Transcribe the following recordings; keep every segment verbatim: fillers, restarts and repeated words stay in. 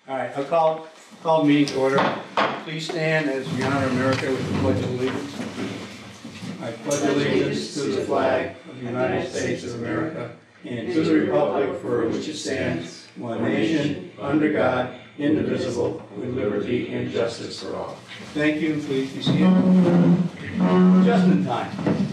All right, I'll call, call the meeting to order. Please stand as we honor America with the Pledge of Allegiance. I pledge allegiance to the flag of the United States of America and to the republic for which it stands, one nation, under God, indivisible, with liberty and justice for all. Thank you, and please be seated. Just in time.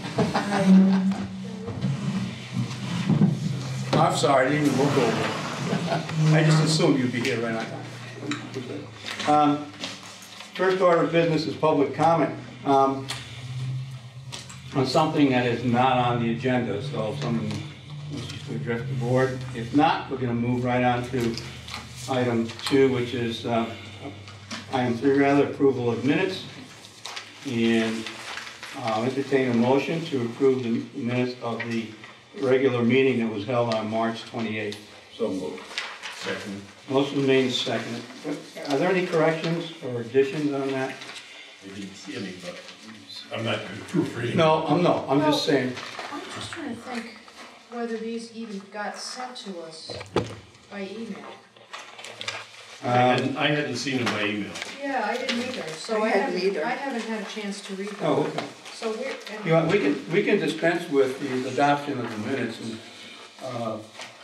I'm sorry, I didn't even look over. I just assumed you'd be here right on time. Um, first order of business is public comment um, on something that is not on the agenda. So if someone wants to address the board. If not, we're going to move right on to item two, which is uh, item three, rather, approval of minutes. And I'll entertain a motion to approve the minutes of the regular meeting that was held on March twenty-eighth. So moved. Second. Motion made second. Are there any corrections or additions on that? I didn't see any, but I'm not proofreading. No, I'm no. I'm just saying. I'm just trying to think whether these even got sent to us by email. Um, I, hadn't, I hadn't seen them by email. Yeah, I didn't either. So I, I haven't hadn't either. I haven't had a chance to read them. Oh, okay. So we're. And You know, we can we can dispense with the adoption of the minutes and. Uh,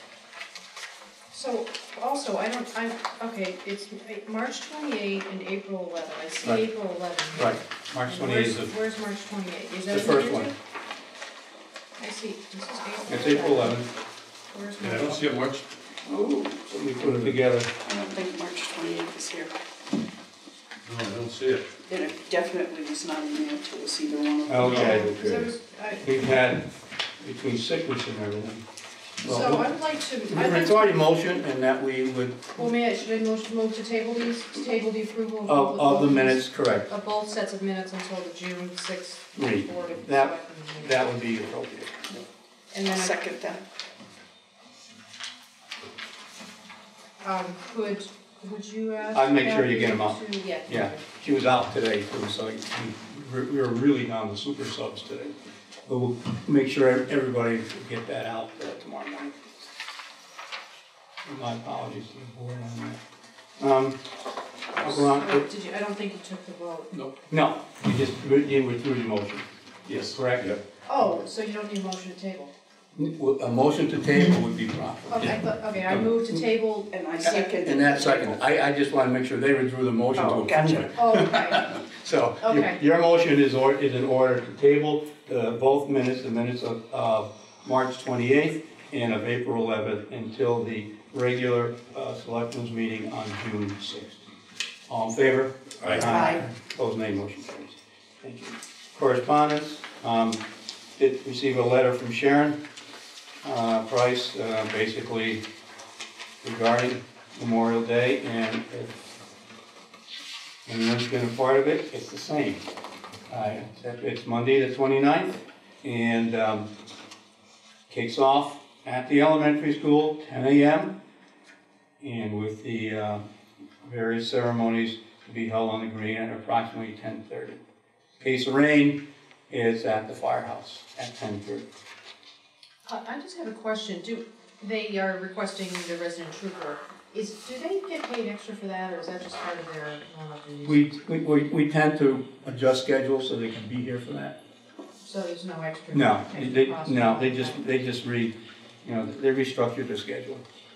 So also, I don't. I okay. It's March twenty-eighth and April eleventh. I see Right. April eleventh. right, March twenty-eighth. Where's, where's March twenty-eighth? Is that The in first here one. too? I see. This is April. It's April eleventh. Where's Yeah, I March? don't see it much. Oh, so we put it together. I don't think March twenty-eighth is here. No, I don't see it. And it definitely was not emailed to us, either one of them. Okay. No, 'cause I was, I, We've had between sickness and everything. so Well, I'd like to. I'd like it's to already motion, and that we would Well, may I, should I motion, move to table these, to table the approval of of, both of the these- minutes, correct. Of both sets of minutes until the June sixth Read. board of That- selectmen meeting. That would be appropriate. And then, I- Second that. um, could, would you ask? I'd make sure you Kathy get 'em out. to- Yeah. Yeah, she was out today too, so we we were really down to super subs today. But we'll make sure everybody will get that out uh, tomorrow morning. My apologies to the board on that. Um, I'll go on- So, Did you, I don't think you took the vote. Nope. No, you just, you withdrew your motion, Yes. correct? Yep. Oh, so you don't need a motion to table? A motion to table would be proper. Okay, I thought, okay, I moved to table, And I seconded. And that's second. I, I just want to make sure they withdrew the motion to Oh, approve gotcha. it. oh, okay, So, your, Okay. your motion is, or, is in order to table uh, both minutes, the minutes of uh, March twenty-eighth and of April eleventh until the regular uh, selectmen's meeting on June sixth. All in favor? Aye. Aye. Opposed, nay, motion carries. Thank you. Correspondence, um, did receive a letter from Sharon uh, Price, uh, basically regarding Memorial Day, and if anyone's been a part of it, it's the same. Uh, it's Monday the twenty-ninth, and um, kicks off at the elementary school, ten A M, and with the uh, various ceremonies to be held on the green at approximately ten thirty. In case of rain, is at the firehouse at ten thirty. Uh, I just have a question, do, they are requesting the resident trooper, is, do they get paid extra for that, or is that just part of their normal duties? We, we, we we tend to adjust schedules so they can be here for that. So there's no extra? No, extra they, cost no, for they that? just, they just re, you know, they restructured their schedule.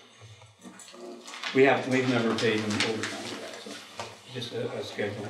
We have, we've never paid them overtime for that, so, just a, a schedule.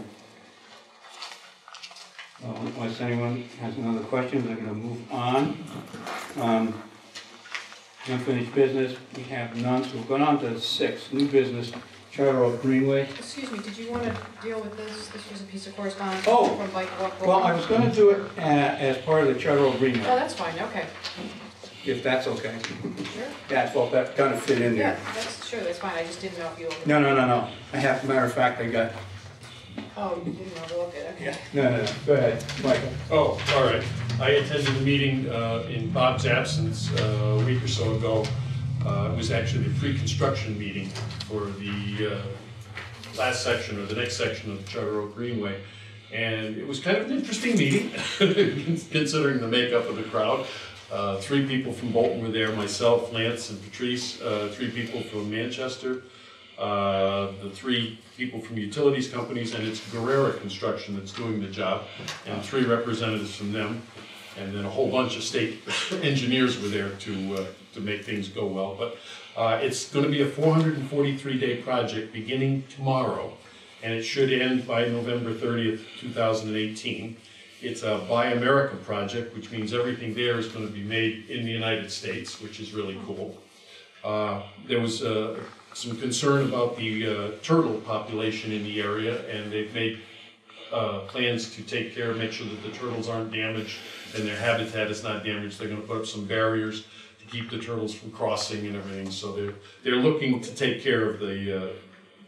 Uh, Unless anyone has another question, I'm gonna move on. Um, Unfinished business, we have none, so we're going on to six, new business, Charter Oak Greenway. Excuse me, did you want to deal with this? This was a piece of correspondence Oh. from Bike Walk. Well, I was gonna do it uh, as part of the Charter Oak Oh, Greenway, that's fine, okay. if that's okay. Sure. Yeah, well, that kind of fit in Yeah, there. that's, sure, that's fine, I just didn't know if you. No, no, no, no, I have, matter of fact, I got, Oh, you didn't overlook it, okay. yeah, no, no, no, go ahead, Michael. Oh, all right. I attended the meeting uh, in Bob's absence uh, a week or so ago. Uh, It was actually the pre-construction meeting for the uh, last section, or the next section of the Charter Oak Greenway. And it was kind of an interesting meeting, considering the makeup of the crowd. Uh, Three people from Bolton were there, myself, Lance, and Patrice. Uh, Three people from Manchester. uh, the three people from utilities companies, and it's Guerrera Construction that's doing the job, and three representatives from them, and then a whole bunch of state engineers were there to uh, to make things go well. But uh, it's going to be a four hundred forty-three day project beginning tomorrow, and it should end by November thirtieth, two thousand eighteen. It's a Buy America project, which means everything there is going to be made in the United States, which is really cool. Uh, there was uh, some concern about the uh, turtle population in the area, and they've made uh, plans to take care, make sure that the turtles aren't damaged and their habitat is not damaged. They're going to put up some barriers to keep the turtles from crossing and everything. So they're they're looking to take care of the uh,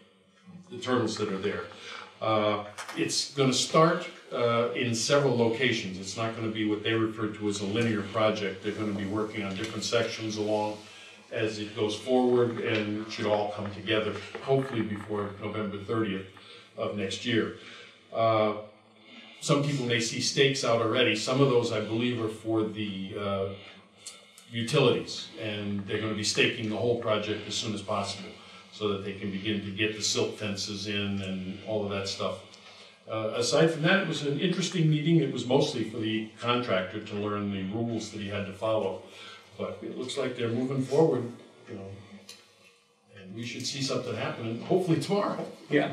the turtles that are there. Uh, it's going to start uh, in several locations. It's not going to be what they refer to as a linear project. They're going to be working on different sections along as it goes forward, and it should all come together hopefully before November thirtieth of next year. Uh, some people may see stakes out already. Some of those, I believe, are for the uh, utilities, and they're going to be staking the whole project as soon as possible, so that they can begin to get the silt fences in and all of that stuff. Uh, aside from that, it was an interesting meeting. It was mostly for the contractor to learn the rules that he had to follow. But it looks like they're moving forward, you know, and we should see something happen, hopefully tomorrow. Yeah.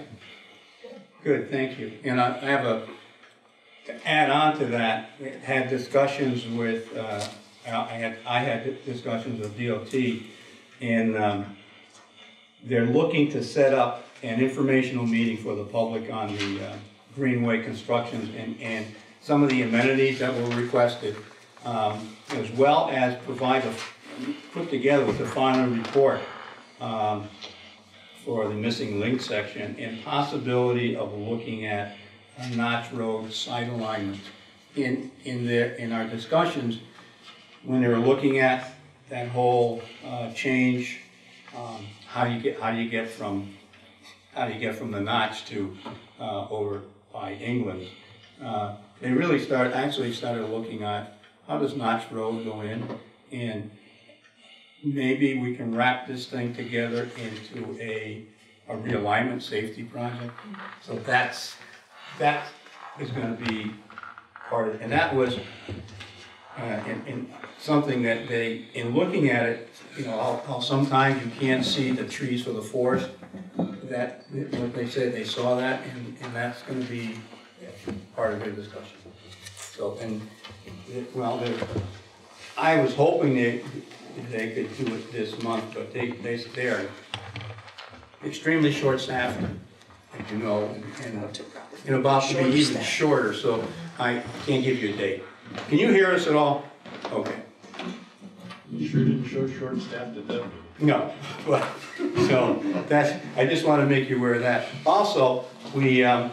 Good, thank you. And I I have a, to add on to that, we had discussions with, uh, I had, I had discussions with D O T, and um, they're looking to set up an informational meeting for the public on the uh, Greenway constructions and, and some of the amenities that were requested, um, as well as provide a, put together with the final report um, for the missing link section, and possibility of looking at a Notch Road site alignment. In, in, their, in our discussions, when they were looking at that whole uh, change, um, how do you get how do you get from how do you get from the notch to uh, over by England? Uh, they really started actually started looking at how does Notch Road go in, and maybe we can wrap this thing together into a a realignment safety project. So that's that is going to be part of it, and that was uh, in, in something that they in looking at it. You know, how, how sometimes you can't see the trees for the forest. That, what they said, they saw that, and, and that's going to be part of their discussion. So, and, well, I was hoping they, they could do it this month, but they, they, they are extremely short-staffed, as you know, and, and, and about to be even shorter, so I can't give you a date. Can you hear us at all? Okay. You sure didn't show short-staffed at that meeting? No, well, so that's, I just want to make you aware of that. Also, we um,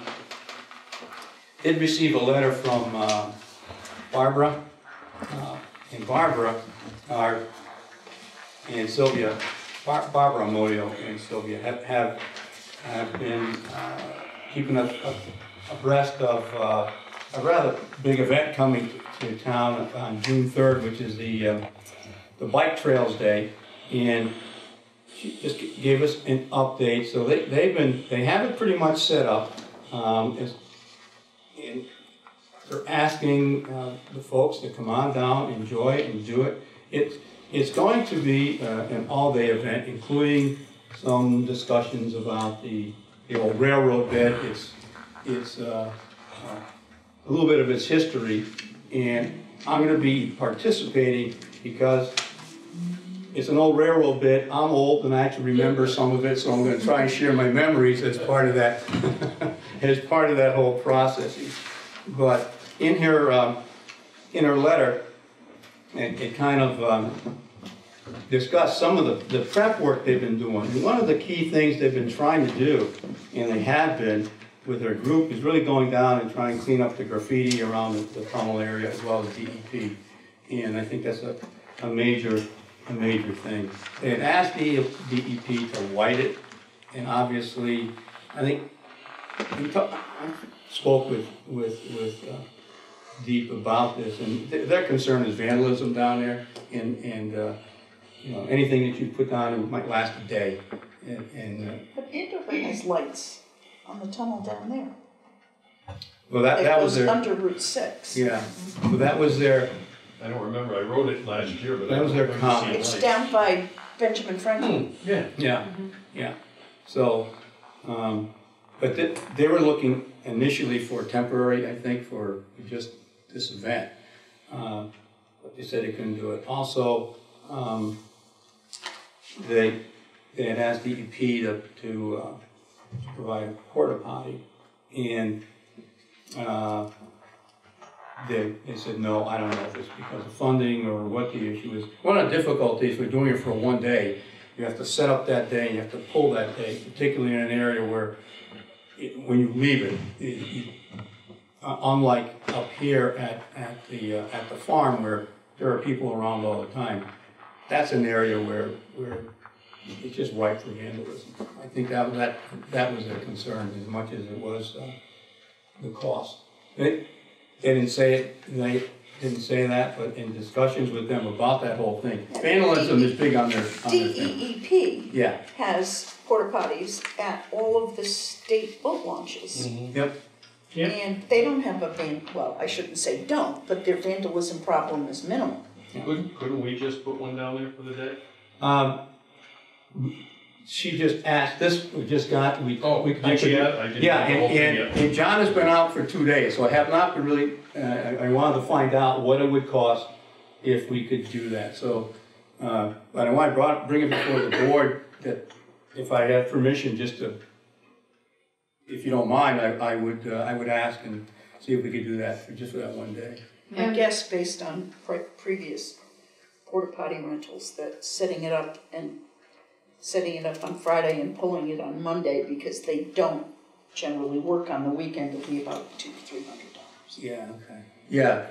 did receive a letter from uh, Barbara, uh, and Barbara are, and Sylvia, Bar Barbara Moyo and Sylvia have, have, have been uh, keeping us abreast of uh, a rather big event coming to, to town on June third, which is the uh, the Bike Trails Day, and she just gave us an update. So they, they've been, they have it pretty much set up. Um, it's, and they're asking uh, the folks to come on down, enjoy it, and do it. It's, it's going to be uh, an all-day event, including some discussions about the, the old railroad bed. It's, it's uh, uh, a little bit of its history, and I'm going to be participating because it's an old railroad bed. I'm old and I actually remember some of it, so I'm going to try and share my memories as part of that, as part of that whole processing. But in her, um, in her letter, it, it kind of um, discussed some of the, the prep work they've been doing. And one of the key things they've been trying to do, and they have been with their group, is really going down and trying to clean up the graffiti around the, the tunnel area as well as D E P. And I think that's a, a major a major thing. They had asked D E P to white it, and obviously, I think, we talk, I spoke with, with, with uh, Deep about this, and th their concern is vandalism down there, and, and uh, you know, anything that you put down, it might last a day, And, and uh, But Andover has lights on the tunnel down there. well, that, that was It goes their, under Route six. yeah, well, that was their, I don't remember, I wrote it last year, but I That don't was their remember comment. seeing It's lights. down by Benjamin Franklin. Yeah. yeah, yeah. So, um, but they, they were looking initially for temporary, I think, for just this event. Uh, but they said they couldn't do it. Also, um, they, they had asked D E P to, to uh, provide a porta potty, and uh, they, they said, no, I don't know if it's because of funding or what the issue is. One of the difficulties with doing it for one day, you have to set up that day, and you have to pull that day, particularly in an area where it, when you leave it, it, it uh, unlike up here at, at, the, uh, at the farm where there are people around all the time, that's an area where, where it's just ripe for vandalism. I think that, that, that was their concern as much as it was uh, the cost. They, they didn't say it, they didn't say that, but in discussions with them about that whole thing, vandalism is big on their, on their D thing. E E P Yeah, has porta potties at all of the state boat launches. yep, Yeah. And they don't have a van, well, I shouldn't say don't, but their vandalism problem is minimal. Couldn't, couldn't we just put one down there for the day? Um, she just asked, this, we just got, we. Oh, we- actually, yeah, I didn't Yeah, get the whole and, thing and, yet. and John has been out for two days, so I have not been really, uh, I, I wanted to find out what it would cost if we could do that, so, uh, but I want to brought, bring it before the board, that if I have permission, just to, if you don't mind, I, I would, uh, I would ask and see if we could do that, for just for that one day. I And- guess based on pre- previous porta potty rentals, that setting it up and setting it up on Friday and pulling it on Monday, because they don't generally work on the weekend, will be about two, three hundred dollars. Yeah, okay. Yeah.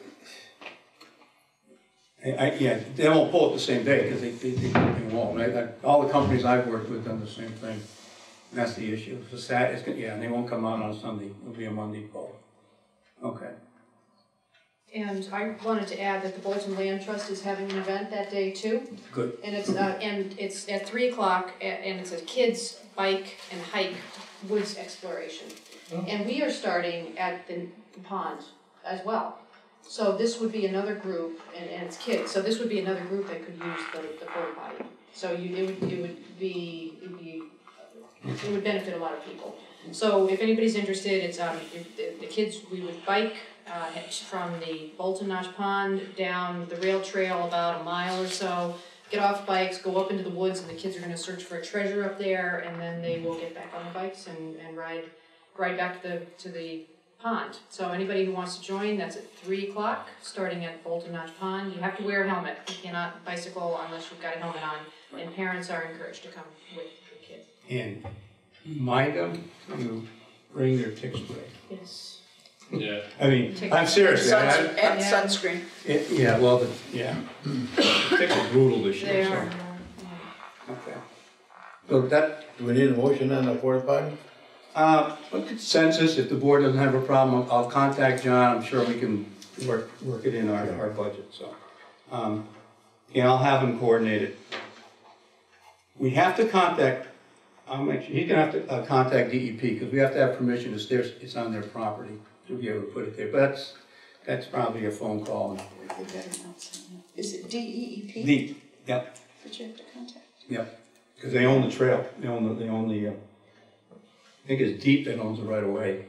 I, I, yeah, they won't pull it the same day, because they, they, they they won't. I, I, all the companies I've worked with done the same thing. And that's the issue. It's a Sat, it's, gonna- yeah, and they won't come out on a Sunday. It'll be a Monday pull. Okay. And I wanted to add that the Bolton Land Trust is having an event that day too. Good. And it's, uh, and it's at three o'clock, a- and it's a kids bike and hike woods exploration. Oh. And we are starting at the the pond as well. So this would be another group, and, and it's kids, so this would be another group that could use the, the porta potty. So you, it would, it would be, it would be, it would benefit a lot of people. So if anybody's interested, it's, um, if the, the kids, we would bike, uh, from the Bolton Notch Pond down the rail trail about a mile or so, get off bikes, go up into the woods, and the kids are gonna search for a treasure up there, and then they will get back on the bikes and, and ride, ride back to the, to the pond. So anybody who wants to join, that's at three o'clock, starting at Bolton Notch Pond. You have to wear a helmet. You cannot bicycle unless you've got a helmet on, and parents are encouraged to come with the kids. And remind them to bring their tick spray. Yes. Yeah. I mean, I'm serious. I- Suns- I- and Yeah. sunscreen. it- Yeah, well, the, yeah. The ticks are brutal this They year, are, so, okay. So that, Do we need a motion on the porta potty? Uh, a consensus, if the board doesn't have a problem, I'll contact John, I'm sure we can work, work it in our, our budget, so. Um, yeah, I'll have him coordinate it. We have to contact, I'll make sure, he's gonna have to uh, contact D E P, because we have to have permission, it's their, it's on their property, to be able to put it there, but that's, that's probably a phone call. They better not say no. Is it D E E P The, yep, that you have to contact? yep, because they own the trail, they own the, they own the, uh, I think it's Deep that owns it right away.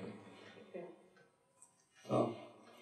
So,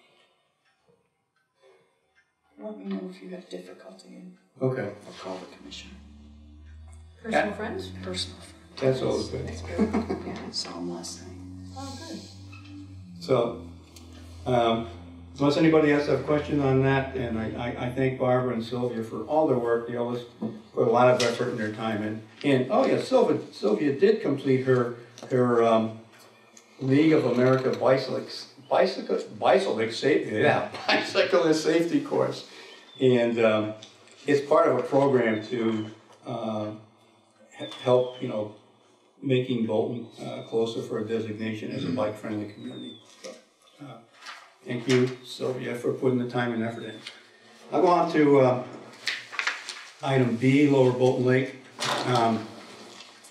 Let me know if you have difficulty, and okay, I'll call the commissioner. Personal friends? Personal friend. that's always good. That's good. Yeah, I saw him last night. Oh, good. So, um, unless anybody else have a question on that, and I, I, I thank Barbara and Sylvia for all their work. They always put a lot of effort and their time in. And, oh yeah, Sylvia, Sylvia did complete her, her, um, League of America Bicyclists, bicycle, bicyclist safety, yeah, bicyclist safety course. And, um, it's part of a program to, uh, he- help, you know, making Bolton, uh, closer for a designation as a bike-friendly community. So, uh, Thank you, Sylvia, for putting the time and effort in. I'll go on to uh, item B, Lower Bolton Lake. Um,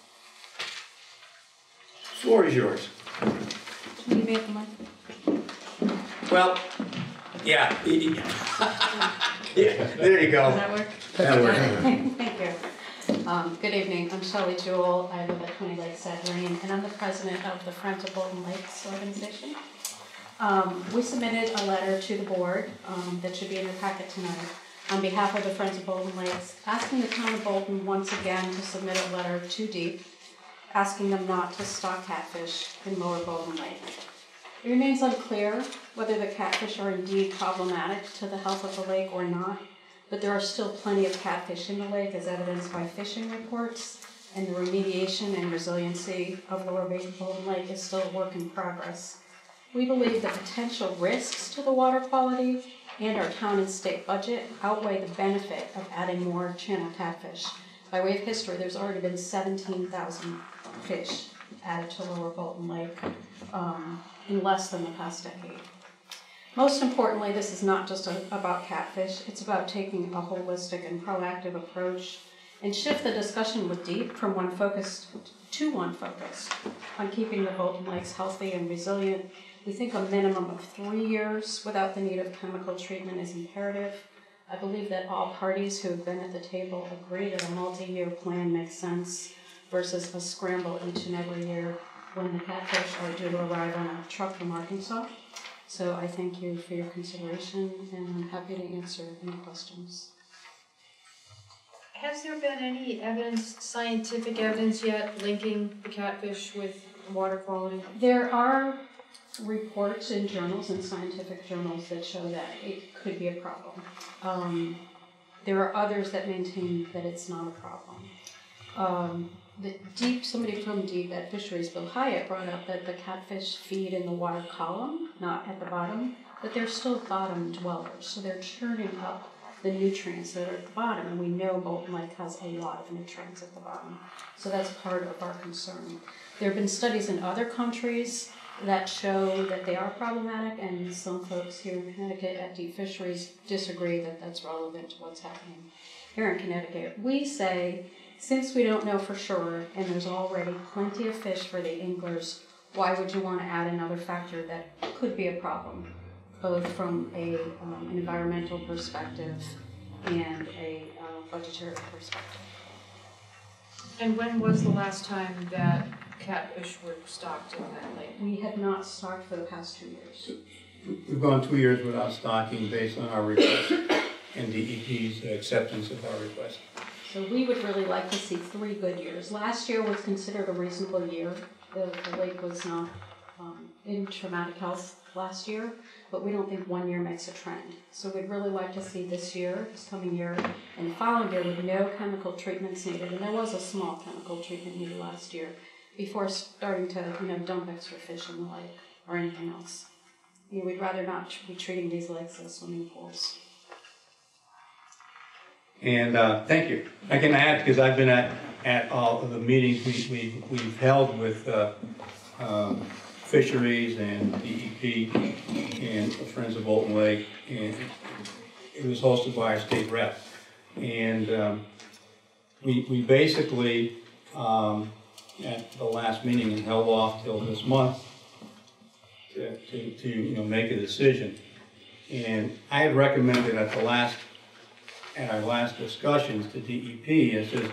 floor is yours. Can you make the mic? Well, yeah. Yeah, there you Does go. that work? That works. Thank you. Um, good evening, I'm Shelley Jewell, I live at twenty Lakes Saturine, and I'm the president of the Friends of Bolton Lakes organization. Um, we submitted a letter to the board um, that should be in your packet tonight on behalf of the Friends of Bolton Lakes, asking the town of Bolton once again to submit a letter to DEEP, asking them not to stock catfish in Lower Bolton Lake. It remains unclear whether the catfish are indeed problematic to the health of the lake or not, but there are still plenty of catfish in the lake as evidenced by fishing reports, and the remediation and resiliency of Lower Bolton Lake is still a work in progress. We believe the potential risks to the water quality and our town and state budget outweigh the benefit of adding more channel catfish. By way of history, there's already been seventeen thousand fish added to Lower Bolton Lake um, in less than the past decade. Most importantly, this is not just a, about catfish, it's about taking a holistic and proactive approach and shift the discussion with DEEP from one focus to one focus on keeping the Bolton Lakes healthy and resilient. We think a minimum of three years without the need of chemical treatment is imperative. I believe that all parties who have been at the table agree that a multi-year plan makes sense versus a scramble each and every year when the catfish are due to arrive on a truck from Arkansas. So I thank you for your consideration, and I'm happy to answer any questions. Has there been any evidence, scientific evidence yet, linking the catfish with water quality? There are reports in journals and scientific journals that show that it could be a problem. Um, there are others that maintain that it's not a problem. Um, the DEEP, somebody from DEEP at Fisheries, Bill Hyatt, brought up that the catfish feed in the water column, not at the bottom, but they're still bottom dwellers, so they're churning up the nutrients that are at the bottom, and we know Bolton Lake has a lot of nutrients at the bottom, so that's part of our concern. There have been studies in other countries that show that they are problematic, and some folks here in Connecticut at Deep Fisheries disagree that that's relevant to what's happening here in Connecticut. We say, since we don't know for sure, and there's already plenty of fish for the anglers, why would you want to add another factor that could be a problem, both from a um, environmental perspective and a uh, budgetary perspective? And when was the last time that catfish were stocked in that lake? We have not stocked for the past two years. We've gone two years without stocking based on our request and D E P's acceptance of our request. So we would really like to see three good years. Last year was considered a reasonable year. The, the lake was not um, in traumatic health last year, but we don't think one year makes a trend. So we'd really like to see this year, this coming year, and the following year with no chemical treatments needed. And there was a small chemical treatment needed last year before starting to, you know, dump extra fish in the lake or anything else. You know, we'd rather not be treating these lakes as swimming pools. And uh, thank you. I can add, because I've been at, at all of the meetings we, we, we've held with uh, um, fisheries and D E P and Friends of Bolton Lake, and it was hosted by our state rep. And um, we, we basically, um, at the last meeting, and held off till this month to, to, to you know, make a decision. And I had recommended at the last at our last discussions to D E P, it says,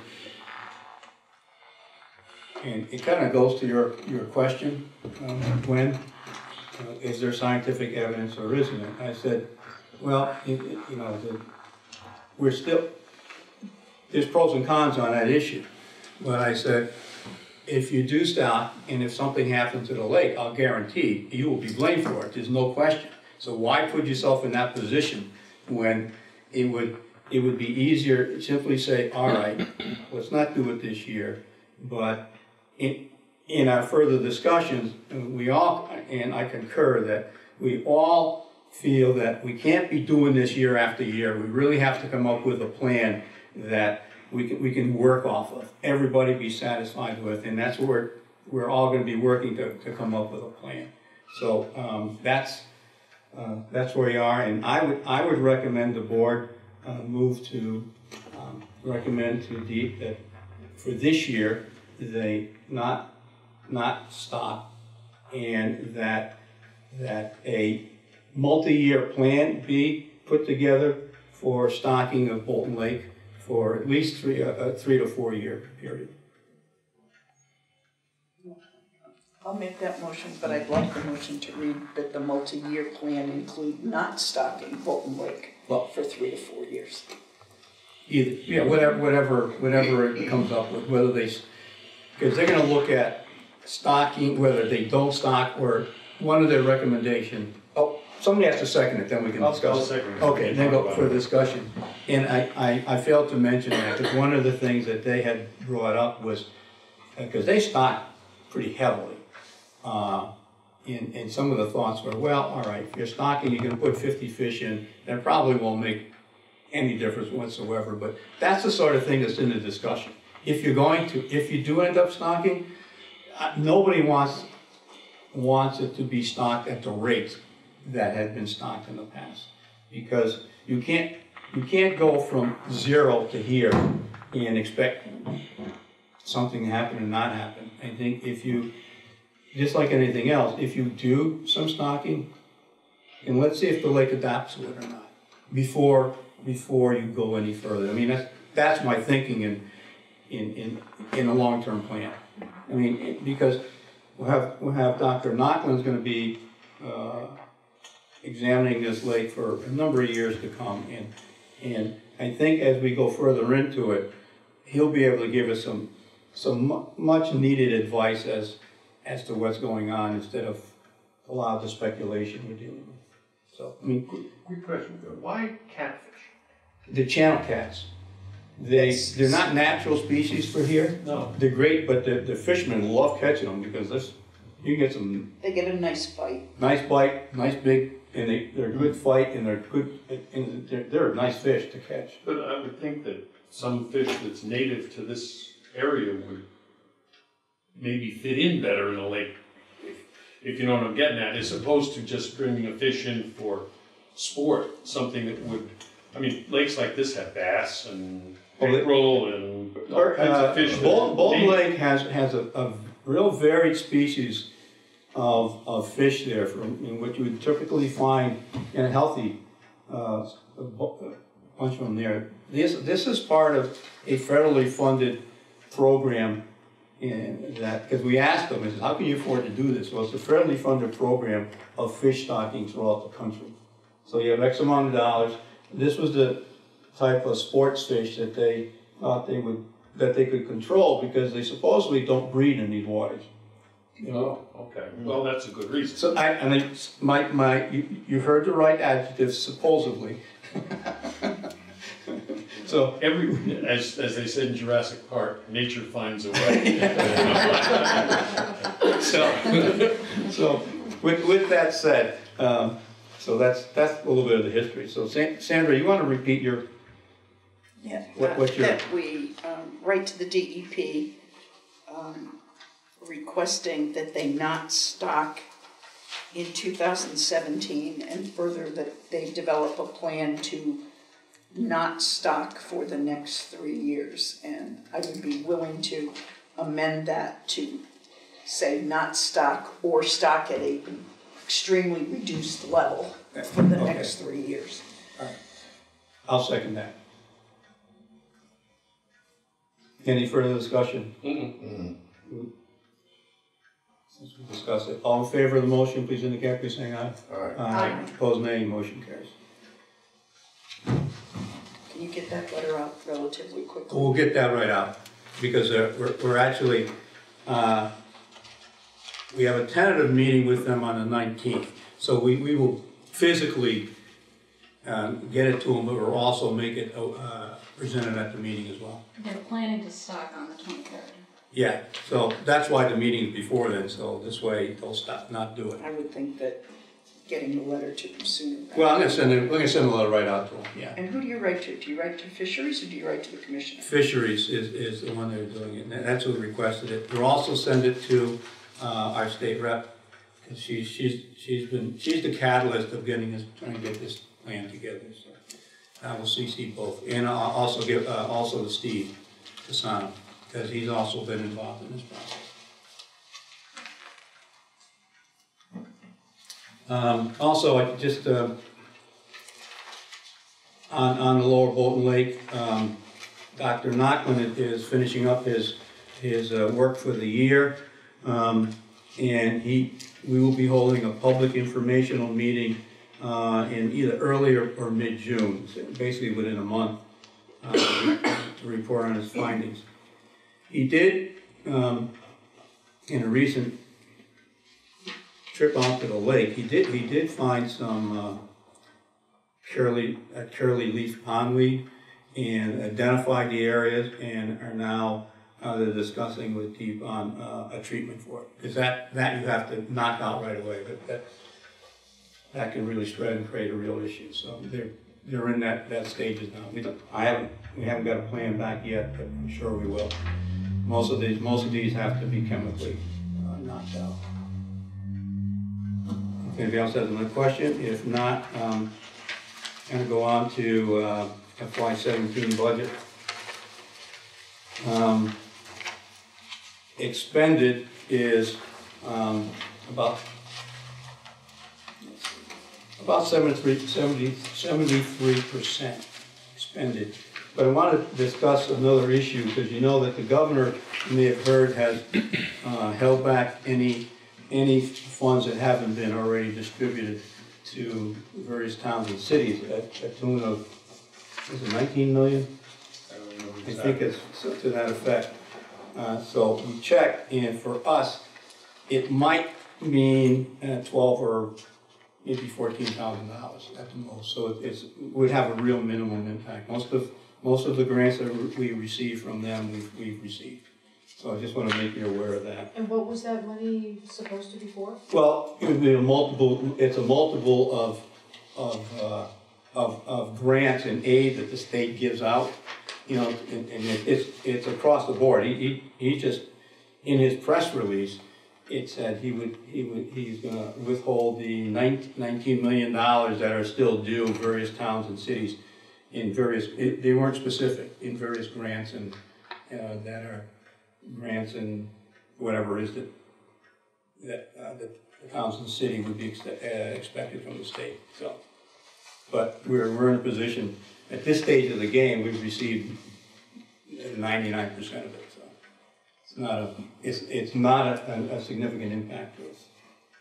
and it kind of goes to your, your question, um, when, uh, is there scientific evidence or isn't it? I said, well, it, it, you know, the, we're still, there's pros and cons on that issue. But I said, if you do stop, and if something happens to the lake, I'll guarantee you will be blamed for it, there's no question. So why put yourself in that position when it would, it would be easier to simply say, all right, let's not do it this year, but in, in our further discussions, we all, and I concur that we all feel that we can't be doing this year after year. We really have to come up with a plan that we can, we can work off of, everybody be satisfied with, and that's where we're all going to be working to, to come up with a plan. So um, that's, uh, that's where we are, and I would, I would recommend the board Uh, move to um, recommend to DEEP that for this year they not not stock, and that, that a multi-year plan be put together for stocking of Bolton Lake for at least three, a three to four year period. I'll make that motion, but I'd like the motion to read that the multi-year plan include not stocking Bolton Lake Well, for three to four years. Either, yeah, whatever, whatever, whatever it comes up with, whether they, because they're gonna look at stocking, whether they don't stock, or one of their recommendation, oh, somebody has to second it, then we can I'll- discuss I'll it. second it. Okay, then go Talk for about it. discussion. And I, I, I failed to mention that, because one of the things that they had brought up was, because they stock pretty heavily, uh, and, and some of the thoughts were, well, all right, if you're stocking, you're gonna put fifty fish in, that probably won't make any difference whatsoever, but that's the sort of thing that's in the discussion. If you're going to, if you do end up stocking, uh, nobody wants, wants it to be stocked at the rate that had been stocked in the past. Because you can't, you can't go from zero to here and expect something to happen and not happen. I think if you, just like anything else, if you do some stocking, and let's see if the lake adapts to it or not, before before you go any further. I mean, that's, that's my thinking in, in, in, in a long-term plan. I mean, it, because we'll have, we'll have Doctor Knockland's gonna be uh, examining this lake for a number of years to come. And, and I think as we go further into it, he'll be able to give us some, some mu much needed advice as, as to what's going on instead of a lot of the speculation we're dealing with. So, I mean, Quick question, why catfish? the channel cats, they, they're not natural species for here. No. They're great, but the, the fishermen love catching them because this, you get some They get a nice bite. nice bite, nice big, and they, they're a good fight, and they're good, and they're, they're a nice fish to catch. But I would think that some fish that's native to this area would maybe fit in better in a lake, if, if you know what I'm getting at, as opposed to just bringing a fish in for sport, something that would, I mean, lakes like this have bass and Well, it- pickerel and all kinds Uh, of fish. that Bolton, Bolton native. Lake has, has a, a real varied species of, of fish there, from in what you would typically find in a healthy, uh, a bu- a bunch of them there. This, this is part of a federally funded program in that, because we asked them, is how can you afford to do this? Well, it's a federally funded program of fish stocking throughout the country. So you have X amount of dollars. This was the type of sports fish that they thought they would, that they could control because they supposedly don't breed in these waters. You know? Oh, okay. Well, that's a good reason. So I, and I, my, my, you, you heard the right adjective, supposedly. So Every, as, as they said in Jurassic Park, nature finds a way. So, so with, with that said, um, so that's, that's a little bit of the history. So San- Sandra, you want to repeat your, Yeah, What- uh, what's your- that we um, write to the D E P um, requesting that they not stock in two thousand seventeen, and further that they develop a plan to not stock for the next three years. And I would be willing to amend that to say not stock or stock at a extremely reduced level for the Okay. next three years. I'll second that. Any further discussion? Mm-mm. Since we discussed it, all in favor of the motion, please indicate by saying aye. Aye. Aye. Opposed, nay. Motion carries. Can you get that letter out relatively quickly? We'll get that right out, because uh, we're, we're actually, uh, we have a tentative meeting with them on the nineteenth. So we, we will physically um, get it to them, but we'll also make it uh, presented at the meeting as well. They're planning to stock on the twenty-third. Yeah, so that's why the meeting is before then, so this way they'll stop, not do it. I would think that getting the letter to them sooner. rather- Well, I'm gonna send it, I'm gonna send a letter right out to them, yeah. And who do you write to? Do you write to Fisheries or do you write to the Commissioner? Fisheries is, is the one that are doing it, and that's who requested it. We'll also send it to uh, our state rep, because she's, she's, she's been, she's the catalyst of getting this, trying to get this plan together, so. I will C C both, and I'll also give, uh, also to Steve Casano, because he's also been involved in this process. Um, also, I just, uh, on, on the lower Bolton Lake, um, Doctor Knocklin is finishing up his, his uh, work for the year. Um, and he, we will be holding a public informational meeting uh, in either early or, or mid-June, so basically within a month, uh, to report on his findings. He did, um, in a recent trip out to the lake, he did he did find some uh, curly uh, curly leaf pondweed and identified the areas, and are now uh, they're discussing with Deep on uh, a treatment for it. Because that that you have to knock out right away, but that that can really spread and create a real issue. So they're they're in that that stages now. We don't, I haven't we haven't got a plan back yet, but I'm sure we will. Most of these most of these have to be chemically uh, knocked out. If anybody else has another question, if not, um, I'm going to go on to uh, F Y seventeen budget. Um, expended is um, about about seventy-three percent expended. But I want to discuss another issue, because you know that the governor, you may have heard, has uh, held back any any funds that haven't been already distributed to various towns and cities at a tune of, is it nineteen million? I don't know I exactly. think it's so- to that effect. Uh, so we checked, and for us, it might mean uh, twelve or maybe fourteen thousand dollars at the most. So it it's, would have a real minimum impact. Most of most of the grants that we receive from them, we've, we've received. So I just want to make you aware of that. And what was that money supposed to be for? Well, it would be a multiple. It's a multiple of of uh, of, of grants and aid that the state gives out. You know, and, and it, it's it's across the board. He, he he just in his press release, it said he would he would he's going to withhold the nineteen million dollars that are still due in various towns and cities in various. It, they weren't specific in various grants and uh, that are. grants and whatever it is that that uh, the towns and city would be ex uh, expected from the state. So, but we're we're in a position at this stage of the game. We've received ninety-nine percent of it. So it's not a it's it's not a, a, a significant impact to us.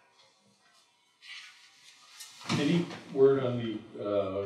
Any word on the uh,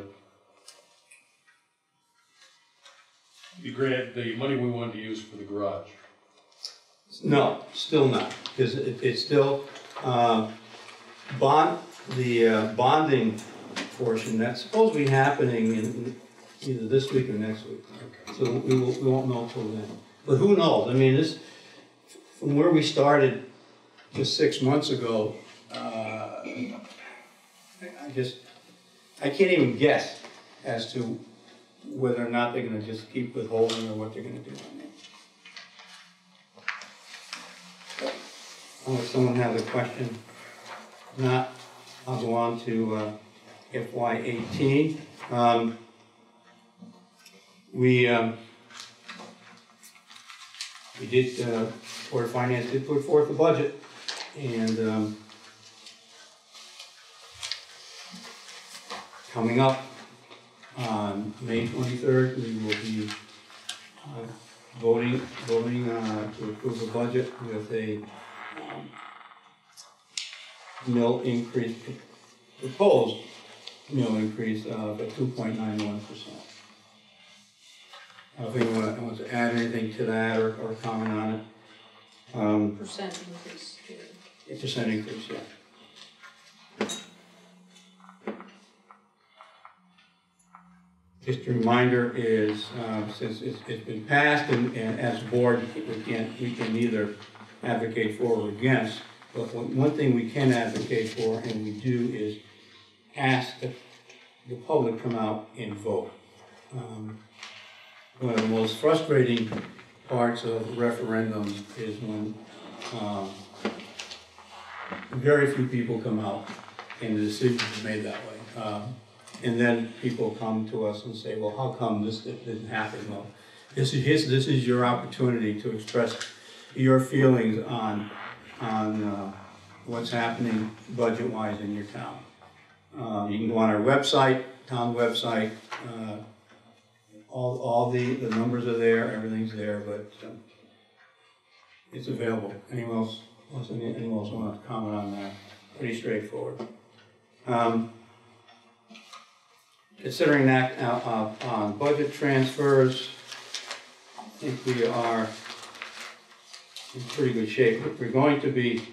the grant, the money we wanted to use for the garage? No, still not, because it, it's still uh, bond the uh, bonding portion that's supposed to be happening in either this week or next week. Okay. So we will, we won't know until then. But who knows? I mean, this from where we started just six months ago. Uh, I just I can't even guess as to whether or not they're going to just keep withholding or what they're going to do on it. Unless someone has a question. If not, I'll go on to uh, F Y eighteen. Um, we um, we did, uh, Board of Finance did put forth a budget, and um, coming up on May twenty-third, we will be uh, voting voting uh, to approve a budget with a Um, mill increase, proposed mill increase of two point nine one percent. I don't think anyone wants to add anything to that or, or comment on it. Um, Percent increase. a percent increase, yeah. Just a reminder is, uh, since it's, it's been passed, and, and as a board, we can't, we can either advocate for or against, but one thing we can advocate for, and we do, is ask that the public come out and vote. Um, one of the most frustrating parts of referendums is when um, very few people come out and the decision is made that way. Um, and then people come to us and say, well, how come this didn't happen? Well, this is, his, this is your opportunity to express your feelings on on uh, what's happening budget-wise in your town. Uh, you can go on our website, town website, uh, all, all the, the numbers are there, everything's there, but um, it's available. Anyone else, wants any- anyone else want to comment on that? Pretty straightforward. Um, considering that uh, uh, on budget transfers, I think we are in pretty good shape. We're going to be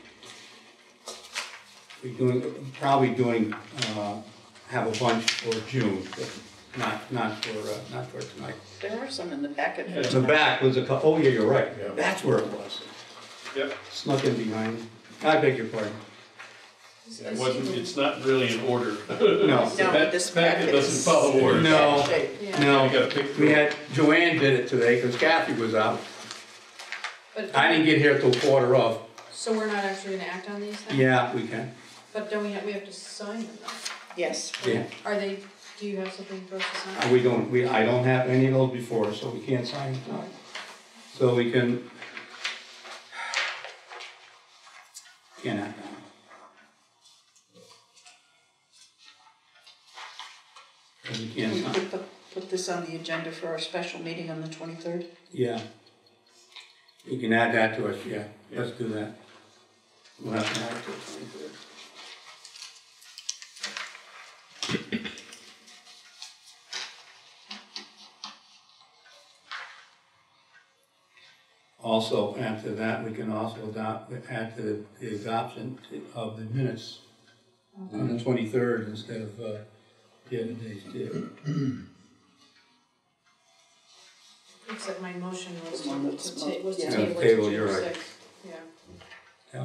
we're doing, probably doing, uh, have a bunch for June, but not, not for, uh, not for tonight. There are some in the packet. for The tonight. back was a couple, oh yeah, you're right, Yeah. that's where it was. Yep. Snuck in behind me. I beg your pardon. It wasn't, it's not really in order. No. No, That this packet packet doesn't is- follow order. No. Shape. Yeah. No, You gotta pick through we it. had, Joanne did it today, because Kathy was out. But, I didn't get here till quarter of. so we're not actually gonna act on these then? Yeah, we can. But don't we have, we have to sign them though? Yes. Yeah. Are they, do you have something for us to Uh, sign? We don't, we, I don't have any of those before, so we can't sign it now. So we can, can't act on it. And we Can can't we sign, put, the, put this on the agenda for our special meeting on the twenty-third? yeah. You can add that to us, yeah, let's do that. We'll have to add it to the twenty-third. Also, after that, we can also adopt, add to the adoption of the minutes on the twenty-third instead of, uh, the other days did. Except my motion was The one to, that's to ta- was to yeah. table it Table, to you're June right. sixth, yeah. Yeah,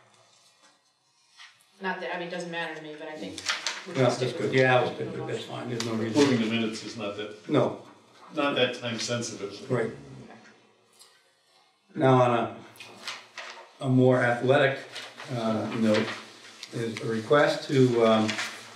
Not that, I mean, it doesn't matter to me, but I think we yeah, can that's stick with good, the- yeah, I was the good, that's motion. fine, there's no reason. Approving the minutes is not that, No, not that time sensitive. right. Now, on a, a more athletic, uh, note, is a request to, um,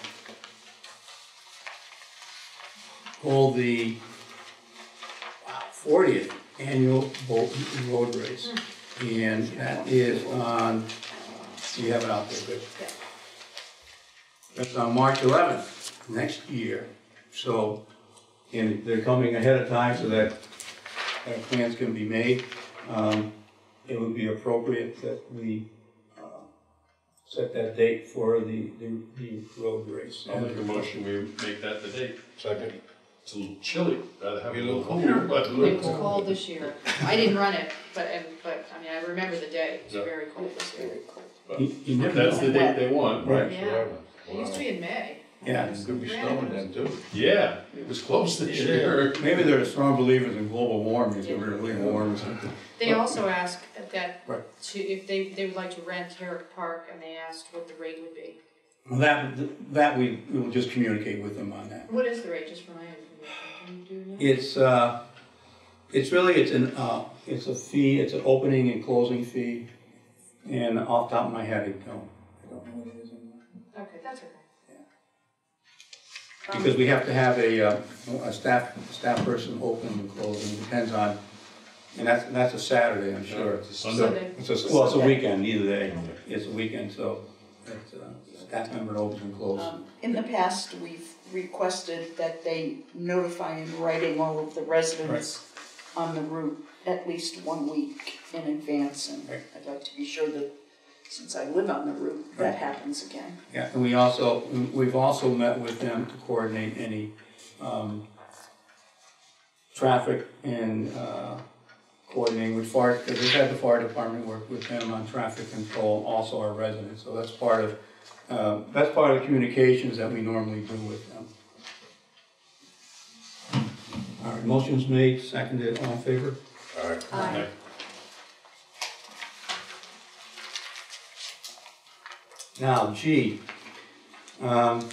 hold the fortieth annual Bolton Road Race. And that is on, you have it out there, good. Yeah. That's on March eleventh, next year. So, and they're coming ahead of time so that uh, plans can be made. Um, it would be appropriate that we uh, set that date for the, the, the road race. I'll make a motion, we make that the date. Second. It's a little chilly, rather have Be a a little little cooler, but. It was cold this year. I didn't run it, but, and, but, I mean, I remember the day. It was Yeah. very cold this year. You, you never That's the know. date they want. Right. Yeah. It used to be in May. Yeah. It could be snowing then too. Yeah, it was close this year. Maybe they're strong believers in global warming, it's really warm or something. They also asked that, Right. to, if they, they would like to rent Herrick Park, and they asked what the rate would be. Well, that, that we, we will just communicate with them on that. What is the rate, just for my information? Can you do that? It's, uh, it's really, it's an, uh, it's a fee, it's an opening and closing fee. And off the top of my head, I don't, I don't know what it is anymore. Okay, that's okay. Because we have to have a, uh, a staff, a staff person open and closing, depends on, and that's, that's a Saturday, I'm sure. It's a Sunday. Sunday. It's a, well, it's a weekend, either day, it's a weekend, so, it's, uh, staff member opens and closes. Um, in the past, we've requested that they notify in writing all of the residents on the route at least one week in advance, and Right. I'd like to be sure that, since I live on the route, that Right. happens again. Yeah, and we also, we've also met with them to coordinate any, um, traffic and, uh, coordinating with fire, because we've had the fire department work with them on traffic control, also our residents, so that's part of, uh, that's part of the communications that we normally do with them. All right, motion's made, seconded, all in favor? All right. Aye. Now, G, um,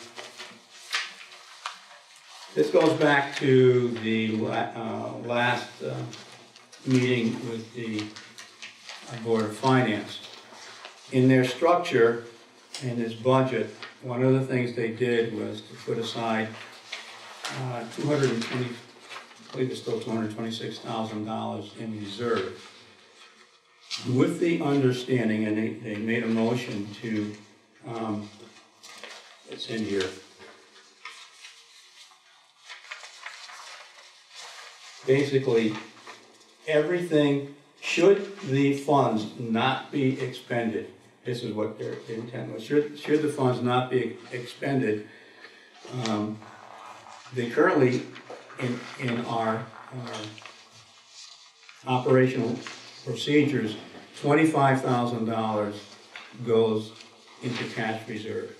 this goes back to the la- uh, last uh, meeting with the uh, Board of Finance. In their structure, in this budget, one of the things they did was to put aside uh, two hundred twenty, I believe it's still two hundred twenty-six thousand dollars in reserve. with the understanding, and they, they made a motion to, um, it's in here. Basically, everything, should the funds not be expended, this is what their intent was, should, should the funds not be expended, um, they currently, in, in our uh, operational procedures, twenty-five thousand dollars goes into cash reserve.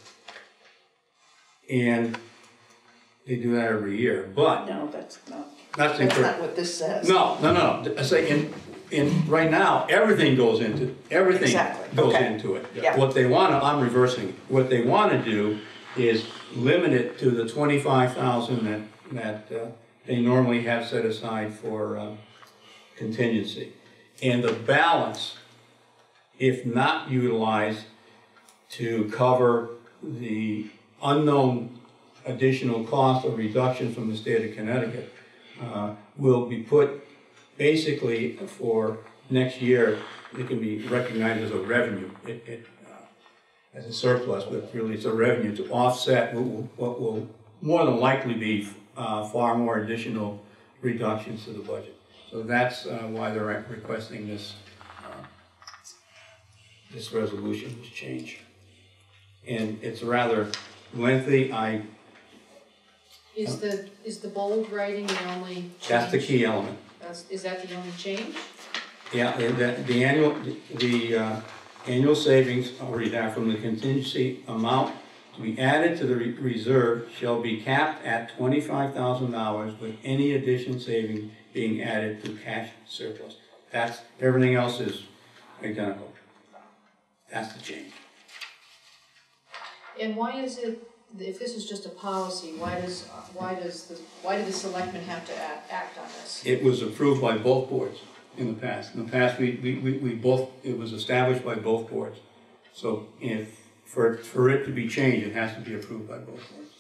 And they do that every year, but No, that's not, that's that's incorrect. not what this says. No, no, no, I say in, in, right now, everything goes into, everything Exactly, goes okay. into it. Yeah. What they wanna, I'm reversing, it. What they wanna do is limit it to the twenty-five thousand that, that uh, they normally have set aside for uh, contingency. And the balance, if not utilized to cover the unknown additional cost or reduction from the state of Connecticut, uh, will be put basically for next year. It can be recognized as a revenue, it, it, uh, as a surplus, but really it's a revenue to offset what will, what will more than likely be uh, far more additional reductions to the budget. So that's uh, why they're requesting this uh, this resolution, this change. And it's rather lengthy. I Is the, is the bold writing the only change? That's the key element. That's, is that the only change? Yeah, and the, the annual, the uh, annual savings, I'll read that, from the contingency amount to be added to the re reserve shall be capped at twenty-five thousand dollars with any addition saving being added to cash surplus. That's, everything else is identical. That's the change. And why is it, if this is just a policy, why does, why does the, why do the selectmen have to act, act on this? It was approved by both boards in the past. In the past, we, we, we, we both, it was established by both boards. So if, for, for it to be changed, it has to be approved by both boards.